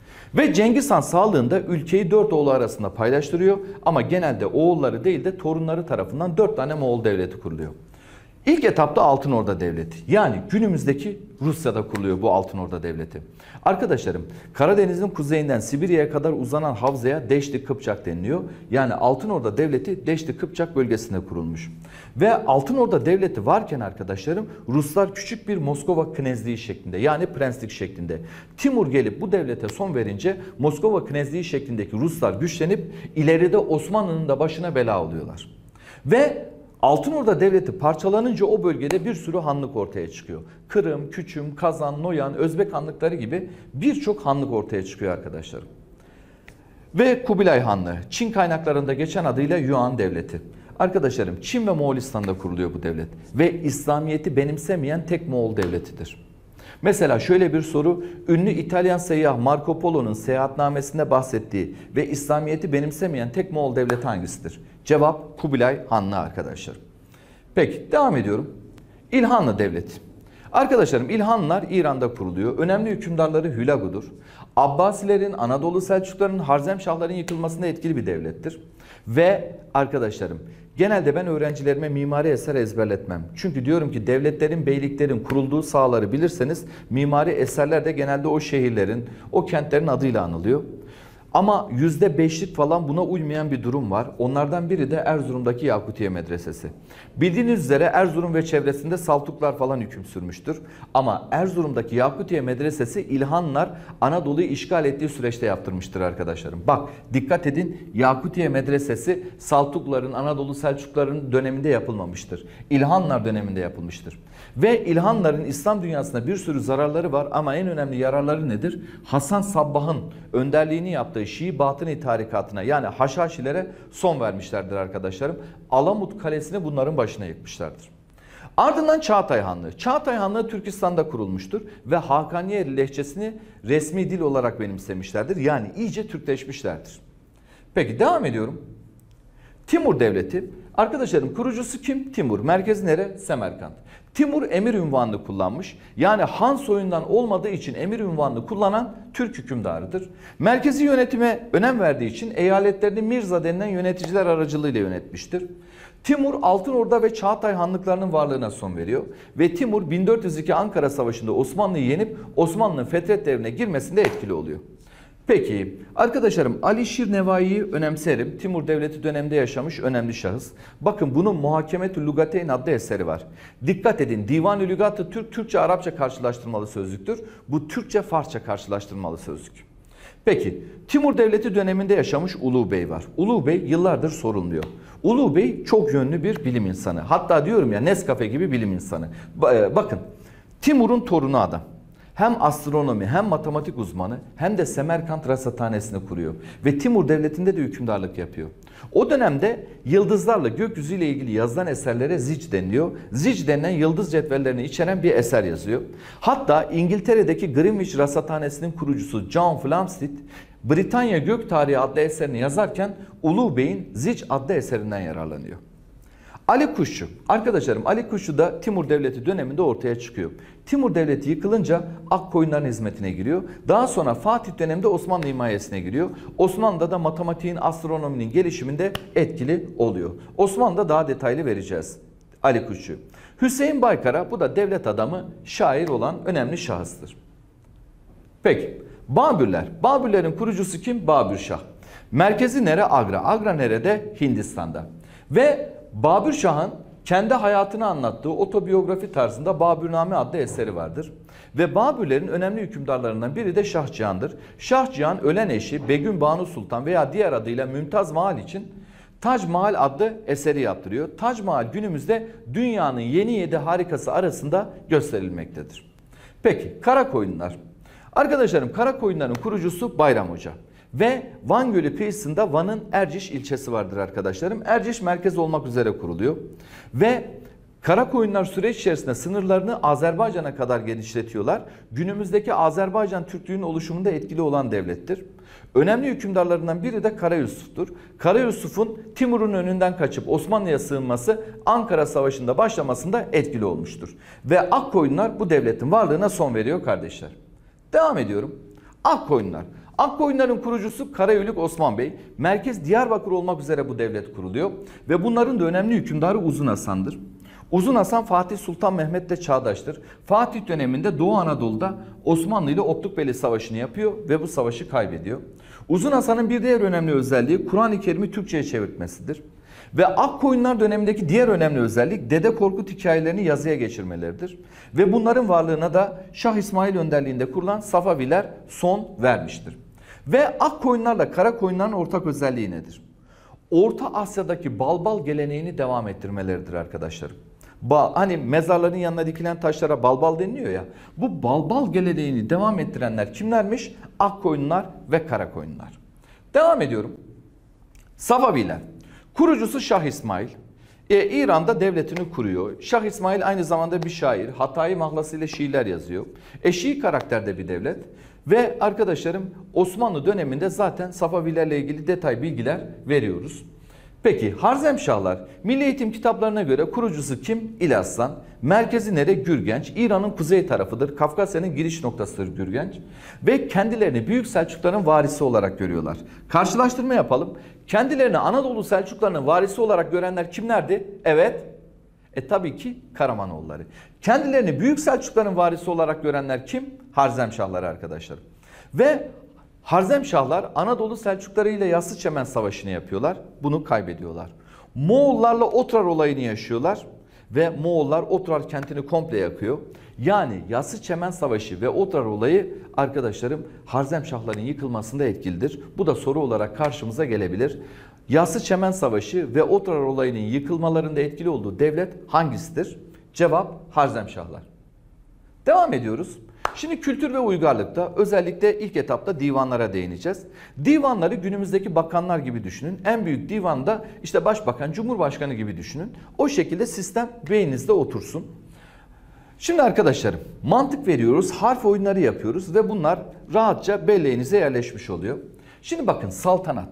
Ve Cengiz Han sağlığında ülkeyi 4 oğlu arasında paylaştırıyor. Ama genelde oğulları değil de torunları tarafından 4 tane Moğol devleti kuruluyor. İlk etapta Altınorda Devleti, yani günümüzdeki Rusya'da kuruluyor bu Altınorda Devleti. Arkadaşlarım, Karadeniz'in kuzeyinden Sibirya'ya kadar uzanan havzaya Deşti Kıpçak deniliyor. Yani Altınorda Devleti Deşti Kıpçak bölgesinde kurulmuş. Ve Altınorda Devleti varken arkadaşlarım, Ruslar küçük bir Moskova knezliği şeklinde, yani prenslik şeklinde. Timur gelip bu devlete son verince Moskova knezliği şeklindeki Ruslar güçlenip ileride Osmanlı'nın da başına bela oluyorlar. Ve Altınorda Devleti parçalanınca o bölgede bir sürü hanlık ortaya çıkıyor. Kırım, Küçüm, Kazan, Noyan, Özbek hanlıkları gibi birçok hanlık ortaya çıkıyor arkadaşlarım. Ve Kubilay Hanlığı, Çin kaynaklarında geçen adıyla Yuan Devleti. Arkadaşlarım, Çin ve Moğolistan'da kuruluyor bu devlet. Ve İslamiyet'i benimsemeyen tek Moğol devletidir. Mesela şöyle bir soru, ünlü İtalyan seyyah Marco Polo'nun seyahatnamesinde bahsettiği ve İslamiyet'i benimsemeyen tek Moğol devleti hangisidir? Cevap Kubilay Hanlı arkadaşlar. Peki devam ediyorum. İlhanlı Devleti. Arkadaşlarım, İlhanlılar İran'da kuruluyor. Önemli hükümdarları Hülagu'dur. Abbasilerin, Anadolu Selçukluların, Harzemşahların yıkılmasında etkili bir devlettir. Ve arkadaşlarım, genelde ben öğrencilerime mimari eser ezberletmem. Çünkü diyorum ki devletlerin, beyliklerin kurulduğu sahaları bilirseniz mimari eserler de genelde o şehirlerin, o kentlerin adıyla anılıyor. Ama %5'lik falan buna uymayan bir durum var. Onlardan biri de Erzurum'daki Yakutiye Medresesi. Bildiğiniz üzere Erzurum ve çevresinde Saltuklar falan hüküm sürmüştür. Ama Erzurum'daki Yakutiye Medresesi İlhanlar Anadolu'yu işgal ettiği süreçte yaptırmıştır arkadaşlarım. Bak dikkat edin, Yakutiye Medresesi Saltukların, Anadolu Selçukların döneminde yapılmamıştır. İlhanlar döneminde yapılmıştır. Ve İlhanların İslam dünyasına bir sürü zararları var ama en önemli yararları nedir? Hasan Sabbah'ın önderliğini yaptığı Şii Batıni tarikatına, yani Haşhaşilere son vermişlerdir arkadaşlarım. Alamut Kalesi'ni bunların başına yıkmışlardır. Ardından Çağatay Hanlığı. Çağatay Hanlığı Türkistan'da kurulmuştur ve Hakaniye lehçesini resmi dil olarak benimsemişlerdir. Yani iyice Türkleşmişlerdir. Peki devam ediyorum. Timur Devleti. Arkadaşlarım, kurucusu kim? Timur. Merkezi nere? Semerkant. Timur emir unvanını kullanmış. Yani Han soyundan olmadığı için emir unvanını kullanan Türk hükümdarıdır. Merkezi yönetime önem verdiği için eyaletlerini Mirza denilen yöneticiler aracılığıyla yönetmiştir. Timur Altınorda ve Çağatay hanlıklarının varlığına son veriyor. Ve Timur 1402 Ankara Savaşı'nda Osmanlı'yı yenip Osmanlı'nın fetret devrine girmesinde etkili oluyor. Peki arkadaşlarım, Ali Şirnevai'yi önemserim. Timur Devleti döneminde yaşamış önemli şahıs. Bakın bunun Muhakemetü Lugateyn adlı eseri var. Dikkat edin, Divan-ı Lügat-ı Türk, Türkçe-Arapça karşılaştırmalı sözlüktür. Bu Türkçe-Farsça karşılaştırmalı sözlük. Peki Timur Devleti döneminde yaşamış Ulu Bey var. Ulu Bey yıllardır sorulmuyor. Ulu Bey çok yönlü bir bilim insanı. Hatta diyorum ya, Nescafe gibi bilim insanı. Bakın, Timur'un torunu adam. Hem astronomi hem matematik uzmanı hem de Semerkant Rasathanesi'ni kuruyor. Ve Timur Devleti'nde de hükümdarlık yapıyor. O dönemde yıldızlarla gökyüzüyle ilgili yazılan eserlere zic deniliyor. Zic denilen yıldız cetvellerini içeren bir eser yazıyor. Hatta İngiltere'deki Greenwich Rasathanesi'nin kurucusu John Flamsteed, Britanya Gök Tarihi adlı eserini yazarken Ulu Bey'in Zic adlı eserinden yararlanıyor. Ali Kuşçu. Arkadaşlarım, Ali Kuşçu da Timur Devleti döneminde ortaya çıkıyor. Timur Devleti yıkılınca Akkoyunların hizmetine giriyor. Daha sonra Fatih döneminde Osmanlı himayesine giriyor. Osmanlı'da da matematiğin, astronominin gelişiminde etkili oluyor. Osmanlı'da daha detaylı vereceğiz Ali Kuşçu. Hüseyin Baykara, bu da devlet adamı, şair olan önemli şahıstır. Peki, Babürler. Babürlerin kurucusu kim? Babür Şah. Merkezi nere? Agra. Agra nerede? Hindistan'da. Ve Babür Şah'ın kendi hayatını anlattığı otobiyografi tarzında Babürname adlı eseri vardır. Ve Babürlerin önemli hükümdarlarından biri de Şah Cihan'dır. Şah Cihan ölen eşi Begüm Banu Sultan veya diğer adıyla Mümtaz Mahal için Tac Mahal adlı eseri yaptırıyor. Tac Mahal günümüzde dünyanın yeni 7 harikası arasında gösterilmektedir. Peki, Karakoyunlar. Arkadaşlarım, Karakoyunların kurucusu Bayram Hoca. Ve Van Gölü kıyısında Van'ın Erciş ilçesi vardır arkadaşlarım. Erciş merkez olmak üzere kuruluyor. Ve Karakoyunlar süreç içerisinde sınırlarını Azerbaycan'a kadar genişletiyorlar. Günümüzdeki Azerbaycan Türklüğünün oluşumunda etkili olan devlettir. Önemli hükümdarlarından biri de Kara Yusuf'tur. Kara Yusuf'un Timur'un önünden kaçıp Osmanlı'ya sığınması Ankara Savaşı'nda başlamasında etkili olmuştur. Ve Akkoyunlar bu devletin varlığına son veriyor kardeşler. Devam ediyorum. Akkoyunlar. Akkoyunların kurucusu Karayülük Osman Bey. Merkez Diyarbakır olmak üzere bu devlet kuruluyor. Ve bunların da önemli hükümdarı Uzun Hasan'dır. Uzun Hasan Fatih Sultan Mehmet'le çağdaştır. Fatih döneminde Doğu Anadolu'da Osmanlı ile Otlukbeli Savaşı'nı yapıyor ve bu savaşı kaybediyor. Uzun Hasan'ın bir diğer önemli özelliği Kur'an-ı Kerim'i Türkçe'ye çevirtmesidir. Ve Akkoyunlar dönemindeki diğer önemli özellik Dede Korkut hikayelerini yazıya geçirmeleridir. Ve bunların varlığına da Şah İsmail önderliğinde kurulan Safaviler son vermiştir. Ve Akkoyunlarla Karakoyunların ortak özelliği nedir? Orta Asya'daki balbal geleneğini devam ettirmeleridir arkadaşlarım. Hani mezarların yanına dikilen taşlara balbal deniliyor ya. Bu balbal geleneğini devam ettirenler kimlermiş? Akkoyunlar ve Karakoyunlar. Devam ediyorum. Safaviler. Kurucusu Şah İsmail. İran'da devletini kuruyor. Şah İsmail aynı zamanda bir şair. Hatayi mahlası ile şiirler yazıyor. Şii karakterde bir devlet. Ve arkadaşlarım, Osmanlı döneminde zaten Safavilerle ilgili detay bilgiler veriyoruz. Peki Harzemşahlar, Milli Eğitim kitaplarına göre kurucusu kim? İlhaslan. Merkezi nere? Gürgenç. İran'ın kuzey tarafıdır. Kafkasya'nın giriş noktasıdır Gürgenç. Ve kendilerini Büyük Selçukluların varisi olarak görüyorlar. Karşılaştırma yapalım. Kendilerini Anadolu Selçuklularının varisi olarak görenler kimlerdi? Evet. Tabii ki Karamanoğulları. Kendilerini Büyük Selçukluların varisi olarak görenler kim? Harzemşahlar arkadaşlar. Ve Harzemşahlar Anadolu Selçukluları ile Yassıçemen Savaşı'nı yapıyorlar. Bunu kaybediyorlar. Moğollarla Otrar olayını yaşıyorlar. Ve Moğollar Otrar kentini komple yakıyor. Yani Yassıçemen Savaşı ve Otrar olayı arkadaşlarım Harzemşahların yıkılmasında etkilidir. Bu da soru olarak karşımıza gelebilir. Yassıçemen Savaşı ve Otrar olayının yıkılmalarında etkili olduğu devlet hangisidir? Cevap Harzemşahlar. Devam ediyoruz. Şimdi kültür ve uygarlıkta özellikle ilk etapta divanlara değineceğiz. Divanları günümüzdeki bakanlar gibi düşünün. En büyük divanda işte başbakan, cumhurbaşkanı gibi düşünün. O şekilde sistem beyninizde otursun. Şimdi arkadaşlarım, mantık veriyoruz, harf oyunları yapıyoruz ve bunlar rahatça belleğinize yerleşmiş oluyor. Şimdi bakın, saltanat.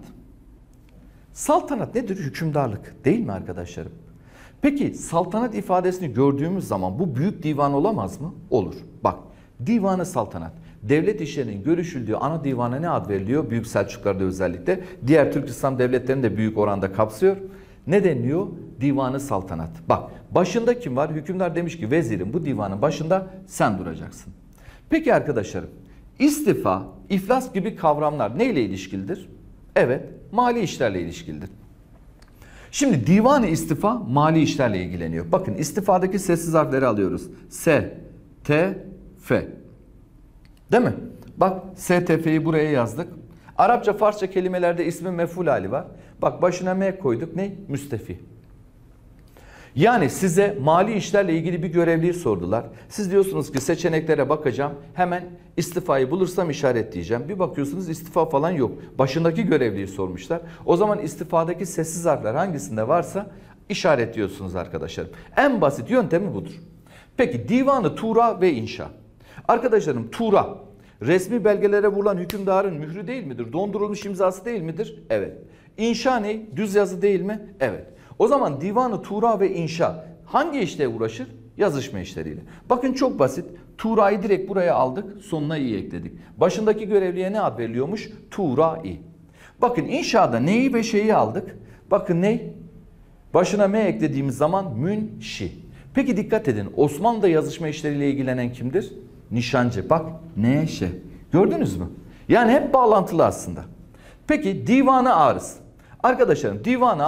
Saltanat nedir? Hükümdarlık değil mi arkadaşlarım? Peki saltanat ifadesini gördüğümüz zaman bu büyük divan olamaz mı? Olur. Bak, divanı saltanat. Devlet işlerinin görüşüldüğü ana divana ne ad veriliyor? Büyük Selçuklularda özellikle. Diğer Türk İslam devletlerini de büyük oranda kapsıyor. Ne deniliyor? Divanı saltanat. Bak, başında kim var? Hükümdar demiş ki vezirim bu divanın başında sen duracaksın. Peki arkadaşlarım, istifa, iflas gibi kavramlar neyle ilişkilidir? Evet, mali işlerle ilişkilidir. Şimdi divan-ı istifa mali işlerle ilgileniyor. Bakın istifadaki sessiz harfleri alıyoruz. S, T, F. Değil mi? Bak S, T, F'yi buraya yazdık. Arapça, Farsça kelimelerde ismin mef'ul hali var. Bak başına M koyduk. Ne? Müstefi. Yani size mali işlerle ilgili bir görevliyi sordular. Siz diyorsunuz ki seçeneklere bakacağım. Hemen istifayı bulursam işaretleyeceğim. Bir bakıyorsunuz istifa falan yok. Başındaki görevliyi sormuşlar. O zaman istifadaki sessiz harfler hangisinde varsa işaretliyorsunuz arkadaşlarım. En basit yöntemi budur. Peki divanı tuğra ve inşa. Arkadaşlarım tuğra resmi belgelere vurulan hükümdarın mührü değil midir? Dondurulmuş imzası değil midir? Evet. İnşa ne? Düz yazı değil mi? Evet. O zaman divanı tuğra ve inşa hangi işle uğraşır? Yazışma işleriyle. Bakın çok basit. Tuğra'yı direkt buraya aldık. Sonuna i ekledik. Başındaki görevliye ne ad veriliyormuş? Tuğra-i. Bakın inşaada neyi ve şeyi aldık. Bakın ne? Başına m eklediğimiz zaman münşi. Peki dikkat edin. Osmanlı'da yazışma işleriyle ilgilenen kimdir? Nişancı. Bak neşe. Gördünüz mü? Yani hep bağlantılı aslında. Peki divanı arız. Arkadaşlarım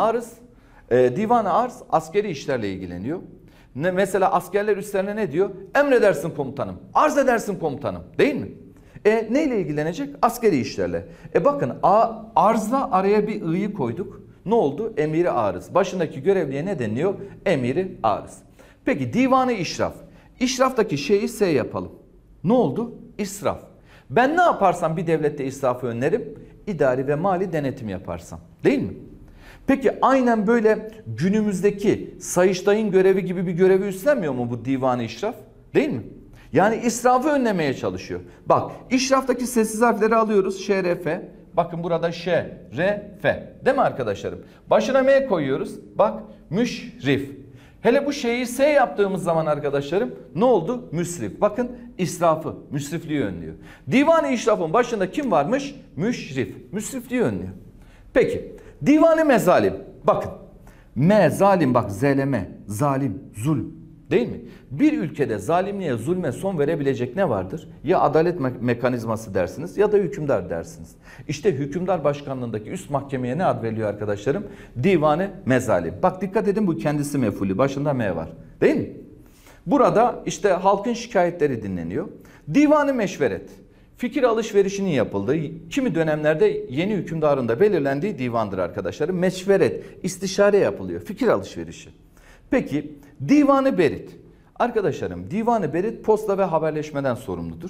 divanı arız askeri işlerle ilgileniyor. Mesela askerler üstlerine ne diyor? Emredersin komutanım. Arz edersin komutanım. Değil mi? Neyle ilgilenecek? Askeri işlerle. Bakın arzla araya bir i'yi koyduk. Ne oldu? Emiri arız. Başındaki görevliye ne deniliyor? Emiri arız. Peki divanı işraf. İşraftaki şeyi S yapalım. Ne oldu? İsraf. Ben ne yaparsam bir devlette israfı önlerim? İdari ve mali denetim yaparsam. Değil mi? Peki aynen böyle günümüzdeki Sayıştay'ın görevi gibi bir görevi üstlenmiyor mu bu divan-ı işraf? Değil mi? Yani israfı önlemeye çalışıyor. Bak işraftaki sessiz harfleri alıyoruz. Şerefe. Bakın burada Ş, R, F. Değil mi arkadaşlarım? Başına M koyuyoruz. Bak müşrif. Hele bu şeyi S yaptığımız zaman arkadaşlarım ne oldu? Müsrif. Bakın israfı, müsrifliği önlüyor. Divan-ı işrafın başında kim varmış? Müşrif. Müsrifliği önlüyor. Peki divan-ı mezalim. Bakın mezalim bak zeleme, zalim, zulm. Değil mi? Bir ülkede zalimliğe, zulme son verebilecek ne vardır? Ya adalet mekanizması dersiniz ya da hükümdar dersiniz. İşte hükümdar başkanlığındaki üst mahkemeye ne ad veriliyor arkadaşlarım? Divanı mezalim. Bak dikkat edin bu kendisi mef'ulü. Başında M var. Değil mi? Burada işte halkın şikayetleri dinleniyor. Divanı meşveret. Fikir alışverişinin yapıldığı, kimi dönemlerde yeni hükümdarın da belirlendiği divandır arkadaşlarım. Meşveret, istişare yapılıyor. Fikir alışverişi. Peki divanı berit. Arkadaşlarım divanı berit posta ve haberleşmeden sorumludur.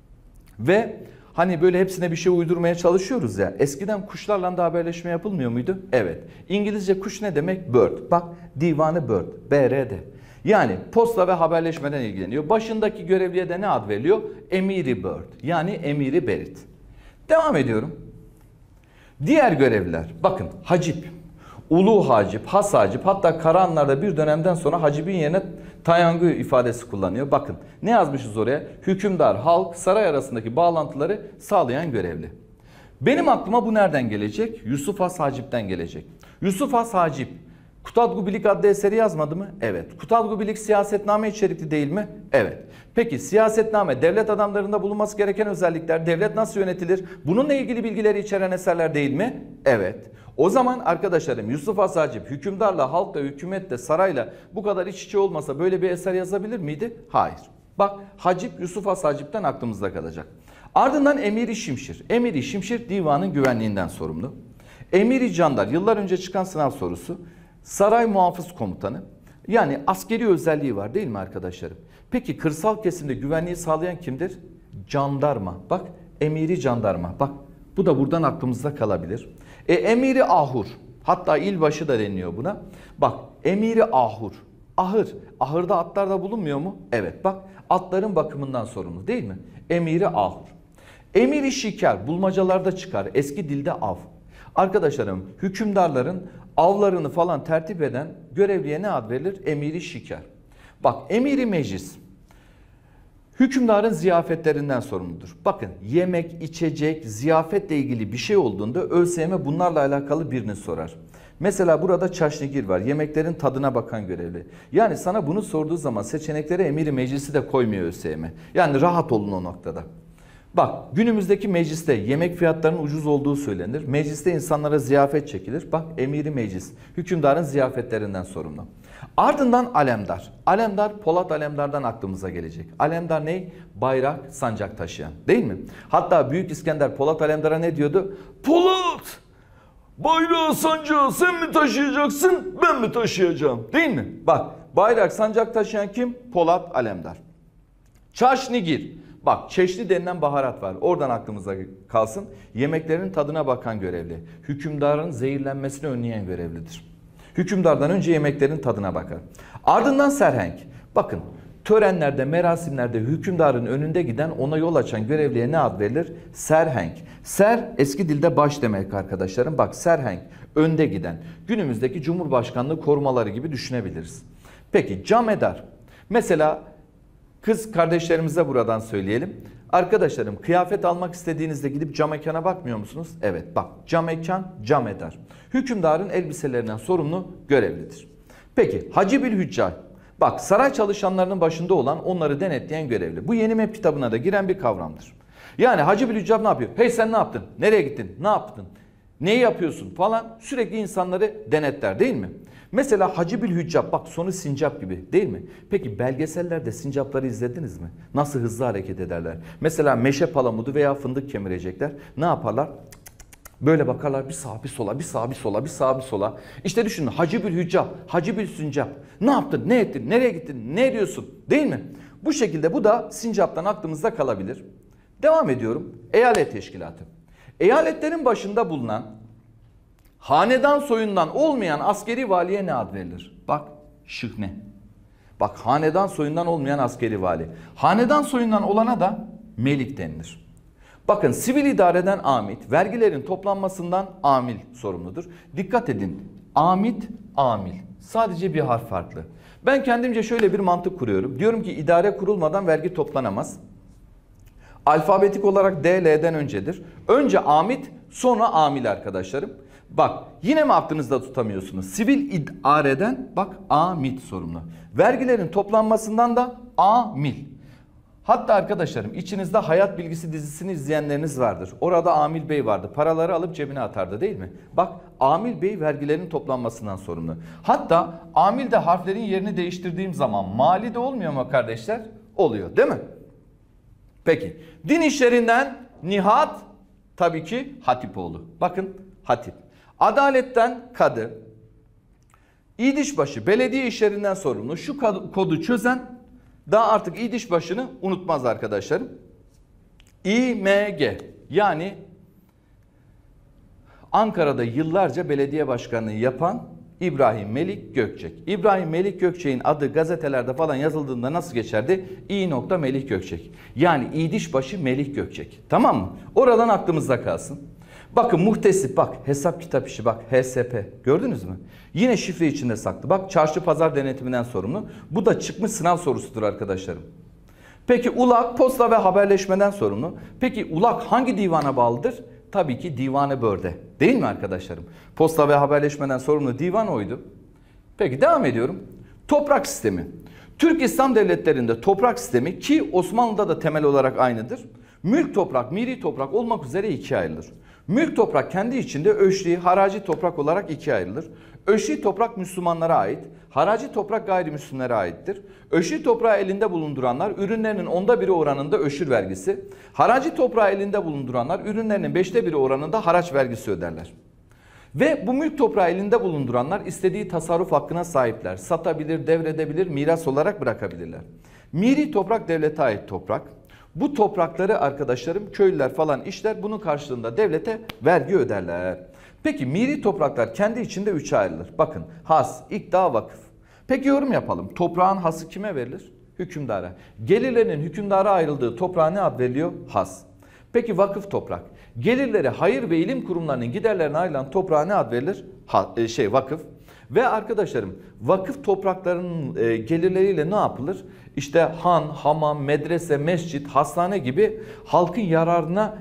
Ve hani böyle hepsine bir şey uydurmaya çalışıyoruz ya. Eskiden kuşlarla da haberleşme yapılmıyor muydu? Evet. İngilizce kuş ne demek? Bird. Bak divanı bird. BRD. Yani posta ve haberleşmeden ilgileniyor. Başındaki görevliye de ne ad veriliyor? Emiri bird. Yani emiri berit. Devam ediyorum. Diğer görevliler. Bakın hacip. Ulu hacip, has hacip, hatta Karahanlar'da bir dönemden sonra hacibin yerine tayangü ifadesi kullanıyor. Bakın ne yazmışız oraya? Hükümdar, halk, saray arasındaki bağlantıları sağlayan görevli. Benim aklıma bu nereden gelecek? Yusuf Has Hacip'ten gelecek. Yusuf Has Hacip, Kutadgu Bilik adlı eseri yazmadı mı? Evet. Kutadgu Bilik siyasetname içerikli değil mi? Evet. Peki siyasetname, devlet adamlarında bulunması gereken özellikler, devlet nasıl yönetilir? Bununla ilgili bilgileri içeren eserler değil mi? Evet. O zaman arkadaşlarım Yusuf Has Hacip hükümdarla, halkla, hükümetle, sarayla bu kadar iç içe olmasa böyle bir eser yazabilir miydi? Hayır. Bak Hacip Yusuf Has Hacip'ten aklımızda kalacak. Ardından Emiri Şimşir. Emiri Şimşir divanın güvenliğinden sorumlu. Emiri Candar yıllar önce çıkan sınav sorusu. Saray muhafız komutanı. Yani askeri özelliği var değil mi arkadaşlarım? Peki kırsal kesimde güvenliği sağlayan kimdir? Jandarma. Bak Emiri Jandarma. Bak bu da buradan aklımızda kalabilir. Emiri Ahur. Hatta ilbaşı da deniliyor buna. Bak Emiri Ahur. Ahır. Ahırda atlar da bulunmuyor mu? Evet bak atların bakımından sorumlu değil mi? Emiri Ahur. Emiri Şiker. Bulmacalarda çıkar. Eski dilde av. Arkadaşlarım hükümdarların avlarını falan tertip eden görevliye ne ad verilir? Emiri Şiker. Bak Emiri Meclis. Hükümdarın ziyafetlerinden sorumludur. Bakın yemek, içecek, ziyafetle ilgili bir şey olduğunda ÖSYM bunlarla alakalı birini sorar. Mesela burada çaşnigir var. Yemeklerin tadına bakan görevli. Yani sana bunu sorduğu zaman seçeneklere emiri meclisi de koymuyor ÖSYM. Yani rahat olun o noktada. Bak günümüzdeki mecliste yemek fiyatlarının ucuz olduğu söylenir. Mecliste insanlara ziyafet çekilir. Bak emiri meclis. Hükümdarın ziyafetlerinden sorumlu. Ardından alemdar. Alemdar Polat Alemdar'dan aklımıza gelecek. Alemdar ne? Bayrak, sancak taşıyan. Değil mi? Hatta Büyük İskender Polat Alemdar'a ne diyordu? Polat! Bayrağı sancağı sen mi taşıyacaksın, ben mi taşıyacağım? Değil mi? Bak, bayrak sancak taşıyan kim? Polat Alemdar. Çaşnigir. Bak, çeşni denilen baharat var. Oradan aklımıza kalsın. Yemeklerin tadına bakan görevli. Hükümdarın zehirlenmesini önleyen görevlidir. Hükümdardan önce yemeklerin tadına bakar. Ardından serhenk. Bakın, törenlerde, merasimlerde hükümdarın önünde giden, ona yol açan görevliye ne ad verilir? Serhenk. Ser eski dilde baş demek arkadaşlarım. Bak, serhenk önde giden. Günümüzdeki Cumhurbaşkanlığı korumaları gibi düşünebiliriz. Peki camedar. Mesela kız kardeşlerimize buradan söyleyelim. Arkadaşlarım, kıyafet almak istediğinizde gidip cam mekana bakmıyor musunuz? Evet, bak, cam mekan, camedar. Hükümdarın elbiselerinden sorumlu görevlidir. Peki hacibül hüccar. Bak, saray çalışanlarının başında olan, onları denetleyen görevli. Bu Yeni Map kitabına da giren bir kavramdır. Yani hacibül hüccar ne yapıyor? Hey, sen ne yaptın? Nereye gittin? Ne yaptın? Neyi yapıyorsun falan, sürekli insanları denetler, değil mi? Mesela hacibül hüccab, bak sonu sincap gibi, değil mi? Peki belgesellerde sincapları izlediniz mi? Nasıl hızlı hareket ederler? Mesela meşe palamudu veya fındık kemirecekler. Ne yaparlar? Böyle bakarlar, bir sağa bir sola, bir sağa bir sola, bir sağa bir sola. İşte düşünün, hacibül hüccab, hacibül sincap. Ne yaptın, ne ettin, nereye gittin, ne ediyorsun, değil mi? Bu şekilde bu da sincaptan aklımızda kalabilir. Devam ediyorum. Eyalet teşkilatı. Eyaletlerin başında bulunan, hanedan soyundan olmayan askeri valiye ne ad verilir? Bak, şıhne. Bak, hanedan soyundan olmayan askeri vali. Hanedan soyundan olana da melik denilir. Bakın, sivil idareden amit, vergilerin toplanmasından amil sorumludur. Dikkat edin, amit, amil. Sadece bir harf farklı. Ben kendimce şöyle bir mantık kuruyorum. Diyorum ki idare kurulmadan vergi toplanamaz. Alfabetik olarak D, L'den öncedir. Önce amit, sonra amil arkadaşlarım. Bak, yine mi aklınızda tutamıyorsunuz? Sivil idareden bak amit sorumlu. Vergilerin toplanmasından da amil. Hatta arkadaşlarım, içinizde Hayat Bilgisi dizisini izleyenleriniz vardır. Orada Amil Bey vardı. Paraları alıp cebine atardı, değil mi? Bak, Amil Bey vergilerin toplanmasından sorumlu. Hatta amil de harflerin yerini değiştirdiğim zaman mali de olmuyor mu kardeşler? Oluyor, değil mi? Peki, din işlerinden Nihat, tabii ki Hatipoğlu. Bakın, hatip. Adaletten kadı. İdişbaşı belediye işlerinden sorumlu. Şu kodu çözen daha artık İdişbaşı'nı unutmaz arkadaşlarım. İMG, yani Ankara'da yıllarca belediye başkanlığı yapan İbrahim Melik Gökçek. İbrahim Melik Gökçek'in adı gazetelerde falan yazıldığında nasıl geçerdi? İ. Melik Gökçek. Yani İdişbaşı Melik Gökçek. Tamam mı? Oradan aklımızda kalsın. Bakın, muhtesip, bak hesap kitap işi, bak HSP, gördünüz mü? Yine şifre içinde saklı. Bak, çarşı pazar denetiminden sorumlu. Bu da çıkmış sınav sorusudur arkadaşlarım. Peki ULAK posta ve haberleşmeden sorumlu. Peki ULAK hangi divana bağlıdır? Tabii ki Divan-ı Börde. Değil mi arkadaşlarım? Posta ve haberleşmeden sorumlu divan oydu. Peki devam ediyorum. Toprak sistemi. Türk İslam devletlerinde toprak sistemi, ki Osmanlı'da da temel olarak aynıdır, mülk toprak, miri toprak olmak üzere ikiye ayrılır. Mülk toprak kendi içinde öşri, haraci toprak olarak ikiye ayrılır. Öşri toprak Müslümanlara ait, haraci toprak gayrimüslimlere aittir. Öşri toprağı elinde bulunduranlar ürünlerinin 1/10 oranında öşür vergisi, haraci toprağı elinde bulunduranlar ürünlerinin 1/5 oranında haraç vergisi öderler. Ve bu mülk toprağı elinde bulunduranlar istediği tasarruf hakkına sahipler. Satabilir, devredebilir, miras olarak bırakabilirler. Miri toprak devlete ait toprak. Bu toprakları arkadaşlarım köylüler falan işler, bunun karşılığında devlete vergi öderler. Peki miri topraklar kendi içinde 3'e ayrılır. Bakın, has, ikta, vakıf. Peki yorum yapalım. Toprağın hası kime verilir? Hükümdara. Gelirlerinin hükümdara ayrıldığı toprağa ne ad veriliyor? Has. Peki vakıf toprak. Gelirleri hayır ve ilim kurumlarının giderlerine ayrılan toprağa ne ad verilir? Vakıf. Ve arkadaşlarım, vakıf topraklarının gelirleriyle ne yapılır? İşte han, hamam, medrese, mescit, hastane gibi halkın yararına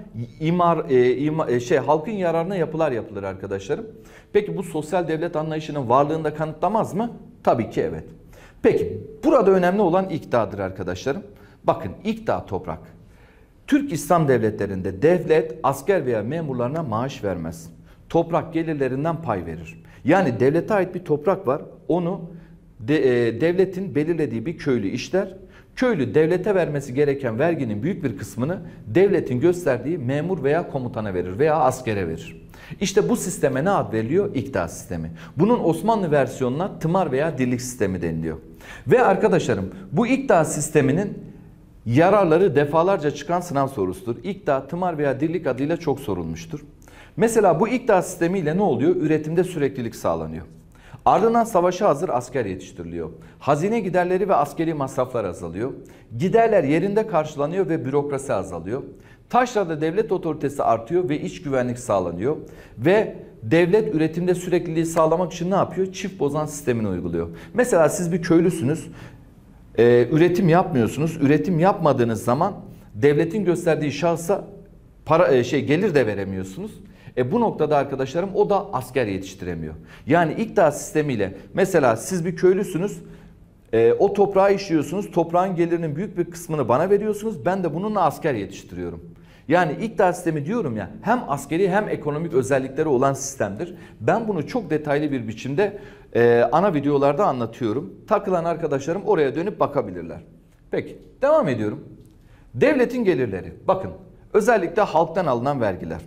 halkın yararına yapılar yapılır arkadaşlarım. Peki bu sosyal devlet anlayışının varlığını da kanıtlamaz mı? Tabii ki evet. Peki burada önemli olan iktidardır arkadaşlarım. Bakın, iktidar toprak. Türk İslam devletlerinde devlet asker veya memurlarına maaş vermez. Toprak gelirlerinden pay verir. Yani devlete ait bir toprak var. Onu devletin belirlediği bir köylü işler. Köylü devlete vermesi gereken verginin büyük bir kısmını devletin gösterdiği memur veya komutana verir veya askere verir. İşte bu sisteme ne ad veriliyor? İktidar sistemi. Bunun Osmanlı versiyonuna tımar veya dirlik sistemi deniliyor. Ve arkadaşlarım bu iktidar sisteminin yararları defalarca çıkan sınav sorusudur. İktidar, tımar veya dirlik adıyla çok sorulmuştur. Mesela bu iktidar sistemiyle ne oluyor? Üretimde süreklilik sağlanıyor. Ardından savaşa hazır asker yetiştiriliyor. Hazine giderleri ve askeri masraflar azalıyor. Giderler yerinde karşılanıyor ve bürokrasi azalıyor. Taşrada devlet otoritesi artıyor ve iç güvenlik sağlanıyor. Ve devlet üretimde sürekliliği sağlamak için ne yapıyor? Çift bozan sistemini uyguluyor. Mesela siz bir köylüsünüz, üretim yapmıyorsunuz. Üretim yapmadığınız zaman devletin gösterdiği şahsa gelir de veremiyorsunuz. Bu noktada arkadaşlarım o da asker yetiştiremiyor. Yani iktidar sistemiyle mesela siz bir köylüsünüz, o toprağı işliyorsunuz, toprağın gelirinin büyük bir kısmını bana veriyorsunuz, ben de bununla asker yetiştiriyorum. Yani iktidar sistemi diyorum ya, hem askeri hem ekonomik özellikleri olan sistemdir. Ben bunu çok detaylı bir biçimde ana videolarda anlatıyorum. Takılan arkadaşlarım oraya dönüp bakabilirler. Peki devam ediyorum. Devletin gelirleri. Bakın özellikle halktan alınan vergiler.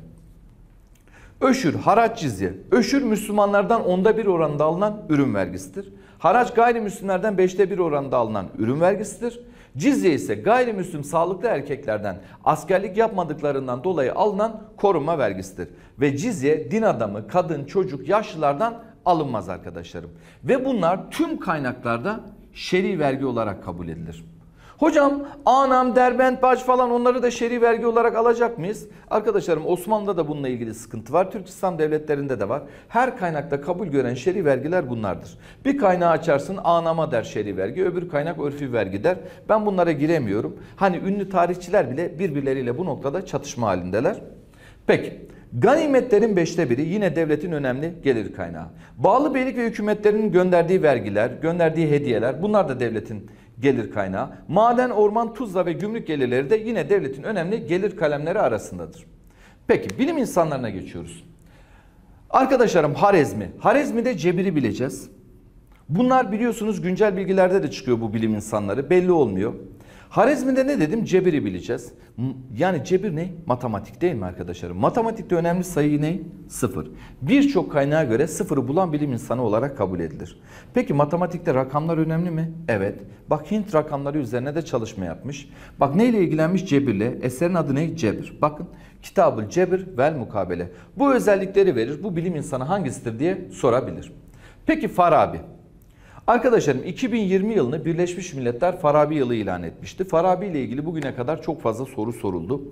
Öşür, haraç, cizye. Öşür Müslümanlardan 1/10 oranında alınan ürün vergisidir. Haraç gayrimüslimlerden 1/5 oranında alınan ürün vergisidir. Cizye ise gayrimüslim sağlıklı erkeklerden askerlik yapmadıklarından dolayı alınan korunma vergisidir. Ve cizye din adamı, kadın, çocuk, yaşlılardan alınmaz arkadaşlarım. Ve bunlar tüm kaynaklarda şer'i vergi olarak kabul edilir. Hocam Anam, Derbent, Bac falan onları da şer'i vergi olarak alacak mıyız? Arkadaşlarım Osmanlı'da da bununla ilgili sıkıntı var. Türk İslam devletlerinde de var. Her kaynakta kabul gören şer'i vergiler bunlardır. Bir kaynağı açarsın Anam'a der şer'i vergi, öbür kaynak örfi vergi der. Ben bunlara giremiyorum. Hani ünlü tarihçiler bile birbirleriyle bu noktada çatışma halindeler. Peki. Ganimetlerin 1/5'i yine devletin önemli gelir kaynağı. Bağlı beylik ve hükümetlerin gönderdiği vergiler, gönderdiği hediyeler bunlar da devletin gelir kaynağı. Maden, orman, tuzla ve gümrük gelirleri de yine devletin önemli gelir kalemleri arasındadır. Peki bilim insanlarına geçiyoruz. Arkadaşlarım Harezmi. Harezmi'de cebiri bileceğiz. Bunlar biliyorsunuz güncel bilgilerde de çıkıyor bu bilim insanları. Belli olmuyor. Harezmi'de ne dedim? Cebiri bileceğiz. Yani cebir ne? Matematik değil mi arkadaşlarım? Matematikte önemli sayı ne? 0. Birçok kaynağa göre 0'ı bulan bilim insanı olarak kabul edilir. Peki matematikte rakamlar önemli mi? Evet. Bak Hint rakamları üzerine de çalışma yapmış. Bak neyle ilgilenmiş? Cebirle. Eserin adı ne? Cebir. Bakın Kitabul Cebir vel Mukabele. Bu özellikleri verir. Bu bilim insanı hangisidir diye sorabilir. Peki Farabi. Arkadaşlarım 2020 yılını Birleşmiş Milletler Farabi yılı ilan etmişti. Farabi ile ilgili bugüne kadar çok fazla soru soruldu.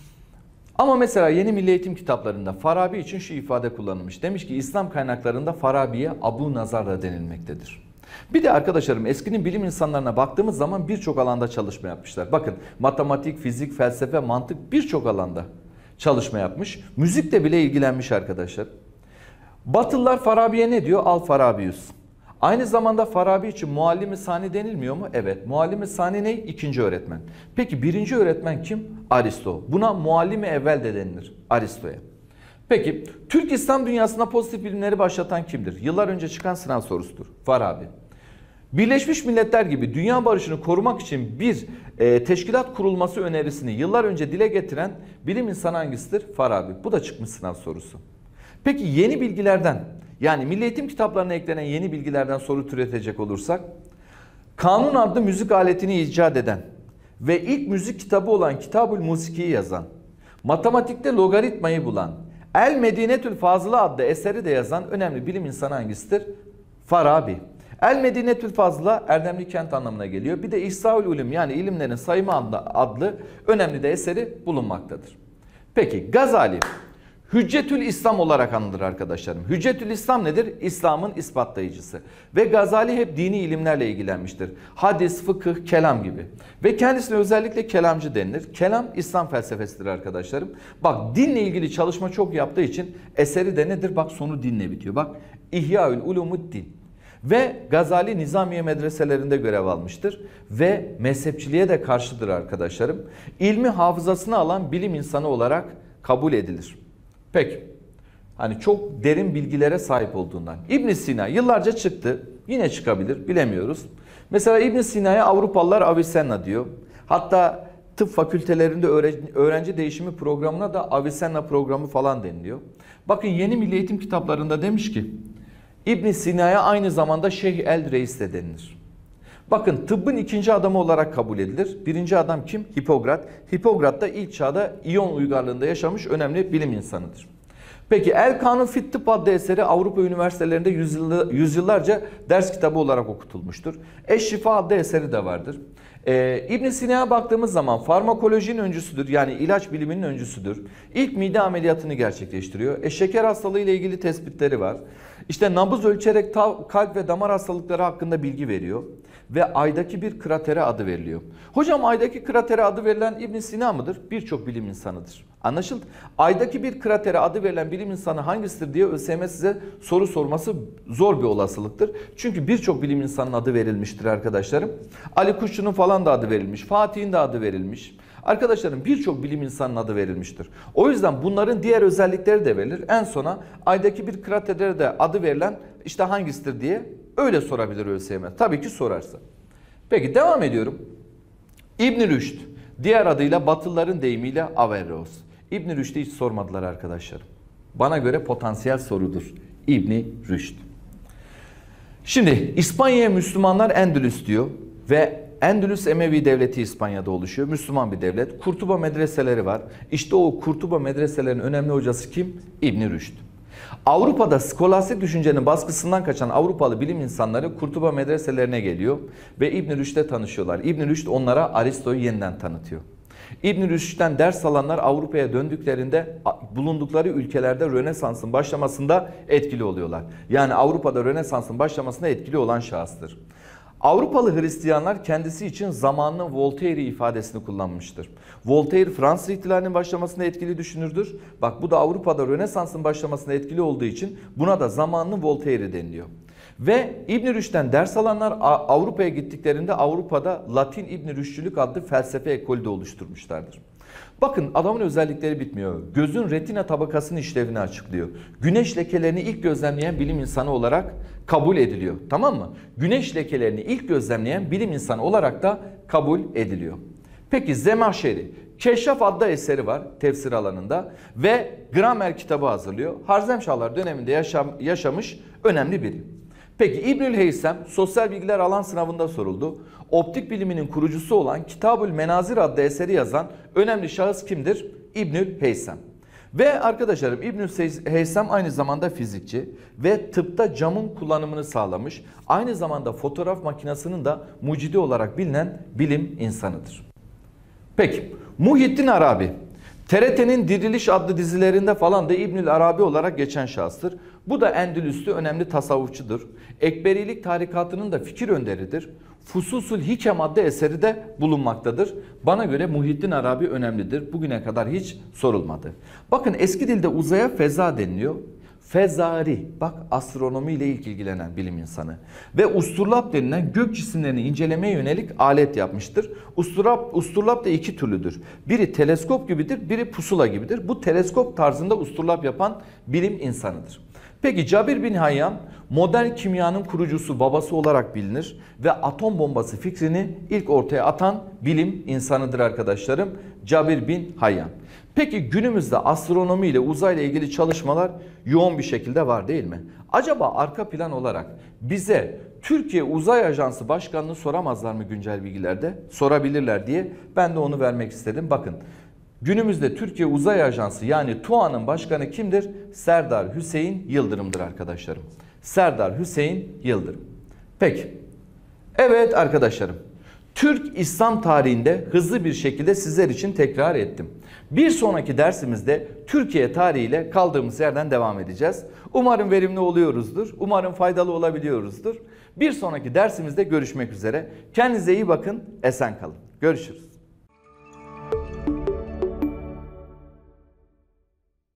Ama mesela yeni milli eğitim kitaplarında Farabi için şu ifade kullanılmış. Demiş ki İslam kaynaklarında Farabi'ye Abu Nazar da denilmektedir. Bir de arkadaşlarım eskinin bilim insanlarına baktığımız zaman birçok alanda çalışma yapmışlar. Bakın matematik, fizik, felsefe, mantık birçok alanda çalışma yapmış. Müzikle bile ilgilenmiş arkadaşlar. Batılılar Farabi'ye ne diyor? Al Farabius. Aynı zamanda Farabi için muallim-i sani denilmiyor mu? Evet. Muallim-i sani ne? İkinci öğretmen. Peki birinci öğretmen kim? Aristo. Buna muallim-i evvel de denilir. Aristo'ya. Peki Türk İslam dünyasında pozitif bilimleri başlatan kimdir? Yıllar önce çıkan sınav sorusudur. Farabi. Birleşmiş Milletler gibi dünya barışını korumak için bir teşkilat kurulması önerisini yıllar önce dile getiren bilim insanı hangisidir? Farabi. Bu da çıkmış sınav sorusu. Peki yeni bilgilerden, yani milli eğitim kitaplarına eklenen yeni bilgilerden soru türetecek olursak, kanun adlı müzik aletini icat eden ve ilk müzik kitabı olan Kitabul Musiki'yi yazan, matematikte logaritmayı bulan, El Medinetül Fazıla adlı eseri de yazan önemli bilim insanı hangisidir? Farabi. El Medinetül Fazıla erdemli kent anlamına geliyor. Bir de İhsaül Ulum yani ilimlerin sayımı adlı önemli de eseri bulunmaktadır. Peki Gazali. Hüccetül İslam olarak anılır arkadaşlarım. Hüccetül İslam nedir? İslam'ın ispatlayıcısı. Ve Gazali hep dini ilimlerle ilgilenmiştir. Hadis, fıkıh, kelam gibi. Ve kendisine özellikle kelamcı denilir. Kelam İslam felsefesidir arkadaşlarım. Bak dinle ilgili çalışma çok yaptığı için eseri de nedir? Bak sonu dinle bitiyor. Bak İhyaül Ulumuddin. Ve Gazali Nizamiye medreselerinde görev almıştır. Ve mezhepçiliğe de karşıdır arkadaşlarım. İlmi hafızasına alan bilim insanı olarak kabul edilir. Peki. Hani çok derin bilgilere sahip olduğundan. İbn Sina yıllarca çıktı. Yine çıkabilir. Bilemiyoruz. Mesela İbn Sina'ya Avrupalılar Avicenna diyor. Hatta tıp fakültelerinde öğrenci değişimi programına da Avicenna programı falan deniliyor. Bakın Yeni Milli Eğitim kitaplarında demiş ki İbn Sina'ya aynı zamanda Şeyh el Reis de denilir. Bakın tıbbın ikinci adamı olarak kabul edilir. Birinci adam kim? Hipokrat. Hipokrat da ilk çağda İyon uygarlığında yaşamış önemli bilim insanıdır. Peki El Kanun Fit Tıp adlı eseri Avrupa üniversitelerinde yüzyıllarca ders kitabı olarak okutulmuştur. Eşşifa adlı eseri de vardır. İbn Sina'ya baktığımız zaman farmakolojinin öncüsüdür. Yani ilaç biliminin öncüsüdür. İlk mide ameliyatını gerçekleştiriyor. Şeker hastalığı ile ilgili tespitleri var. İşte nabız ölçerek kalp ve damar hastalıkları hakkında bilgi veriyor. Ve aydaki bir kratere adı veriliyor. Hocam aydaki kratere adı verilen İbn Sina mıdır? Birçok bilim insanıdır. Anlaşıldı. Aydaki bir kratere adı verilen bilim insanı hangisidir diye ÖSYM size soru sorması zor bir olasılıktır. Çünkü birçok bilim insanının adı verilmiştir arkadaşlarım. Ali Kuşçu'nun falan da adı verilmiş. Fatih'in de adı verilmiş. Arkadaşlarım birçok bilim insanının adı verilmiştir. O yüzden bunların diğer özellikleri de verilir. En sona aydaki bir kratere de adı verilen işte hangisidir diye öyle sorabilir ÖSYM. Tabii ki sorarsa. Peki devam ediyorum. İbn Rüşd, diğer adıyla Batılıların deyimiyle Averroes. İbn Rüşd'ü hiç sormadılar arkadaşlarım. Bana göre potansiyel sorudur İbn Rüşd. Şimdi İspanya'ya Müslümanlar Endülüs diyor ve Endülüs Emevi Devleti İspanya'da oluşuyor. Müslüman bir devlet. Kurtuba medreseleri var. İşte o Kurtuba medreselerinin önemli hocası kim? İbn Rüşd. Avrupa'da skolastik düşüncenin baskısından kaçan Avrupalı bilim insanları Kurtuba medreselerine geliyor ve İbn Rüşd'le tanışıyorlar. İbn Rüşd onlara Aristo'yu yeniden tanıtıyor. İbn Rüşd'den ders alanlar Avrupa'ya döndüklerinde bulundukları ülkelerde Rönesans'ın başlamasında etkili oluyorlar. Yani Avrupa'da Rönesans'ın başlamasında etkili olan şahıstır. Avrupalı Hristiyanlar kendisi için zamanının Voltaire'i ifadesini kullanmıştır. Voltaire Fransız ihtilalinin başlamasında etkili düşünürdür. Bak bu da Avrupa'da Rönesans'ın başlamasında etkili olduğu için buna da zamanının Voltaire'i deniliyor. Ve İbn Rüşd'den ders alanlar Avrupa'ya gittiklerinde Avrupa'da Latin İbn Rüşdçülük adlı felsefe ekolü de oluşturmuşlardır. Bakın adamın özellikleri bitmiyor. Gözün retina tabakasının işlevini açıklıyor. Güneş lekelerini ilk gözlemleyen bilim insanı olarak kabul ediliyor. Tamam mı? Güneş lekelerini ilk gözlemleyen bilim insanı olarak da kabul ediliyor. Peki Zemahşeri, Keşraf adlı eseri var tefsir alanında ve gramer kitabı hazırlıyor. Harzemşahlar döneminde yaşamış önemli biri. Peki İbnül Heysem sosyal bilgiler alan sınavında soruldu. Optik biliminin kurucusu olan Kitabül Menazir adlı eseri yazan önemli şahıs kimdir? İbnül Heysem. Ve arkadaşlarım İbnül Heysem aynı zamanda fizikçi ve tıpta camın kullanımını sağlamış. Aynı zamanda fotoğraf makinesinin de mucidi olarak bilinen bilim insanıdır. Peki Muhyiddin Arabi. TRT'nin Diriliş adlı dizilerinde falan da İbnül Arabi olarak geçen şahıstır. Bu da Endülüslü önemli tasavvufçudur. Ekberilik tarikatının da fikir önderidir. Fususül Hikem adlı eseri de bulunmaktadır. Bana göre Muhyiddin Arabi önemlidir. Bugüne kadar hiç sorulmadı. Bakın eski dilde uzaya feza deniliyor. Fezari, bak astronomi ile ilk ilgilenen bilim insanı. Ve usturlap denilen gök cisimlerini incelemeye yönelik alet yapmıştır. Usturlap da iki türlüdür. Biri teleskop gibidir, biri pusula gibidir. Bu teleskop tarzında usturlap yapan bilim insanıdır. Peki Cabir bin Hayyan modern kimyanın kurucusu, babası olarak bilinir ve atom bombası fikrini ilk ortaya atan bilim insanıdır arkadaşlarım. Cabir bin Hayyan. Peki günümüzde astronomi ile uzayla ilgili çalışmalar yoğun bir şekilde var değil mi? Acaba arka plan olarak bize Türkiye Uzay Ajansı Başkanlığı soramazlar mı güncel bilgilerde? Sorabilirler diye ben de onu vermek istedim. Bakın günümüzde Türkiye Uzay Ajansı yani TUA'nın başkanı kimdir? Serdar Hüseyin Yıldırım'dır arkadaşlarım. Serdar Hüseyin Yıldırım. Peki. Evet arkadaşlarım. Türk İslam tarihinde hızlı bir şekilde sizler için tekrar ettim. Bir sonraki dersimizde Türkiye tarihiyle kaldığımız yerden devam edeceğiz. Umarım verimli oluyoruzdur. Umarım faydalı olabiliyoruzdur. Bir sonraki dersimizde görüşmek üzere. Kendinize iyi bakın. Esen kalın. Görüşürüz.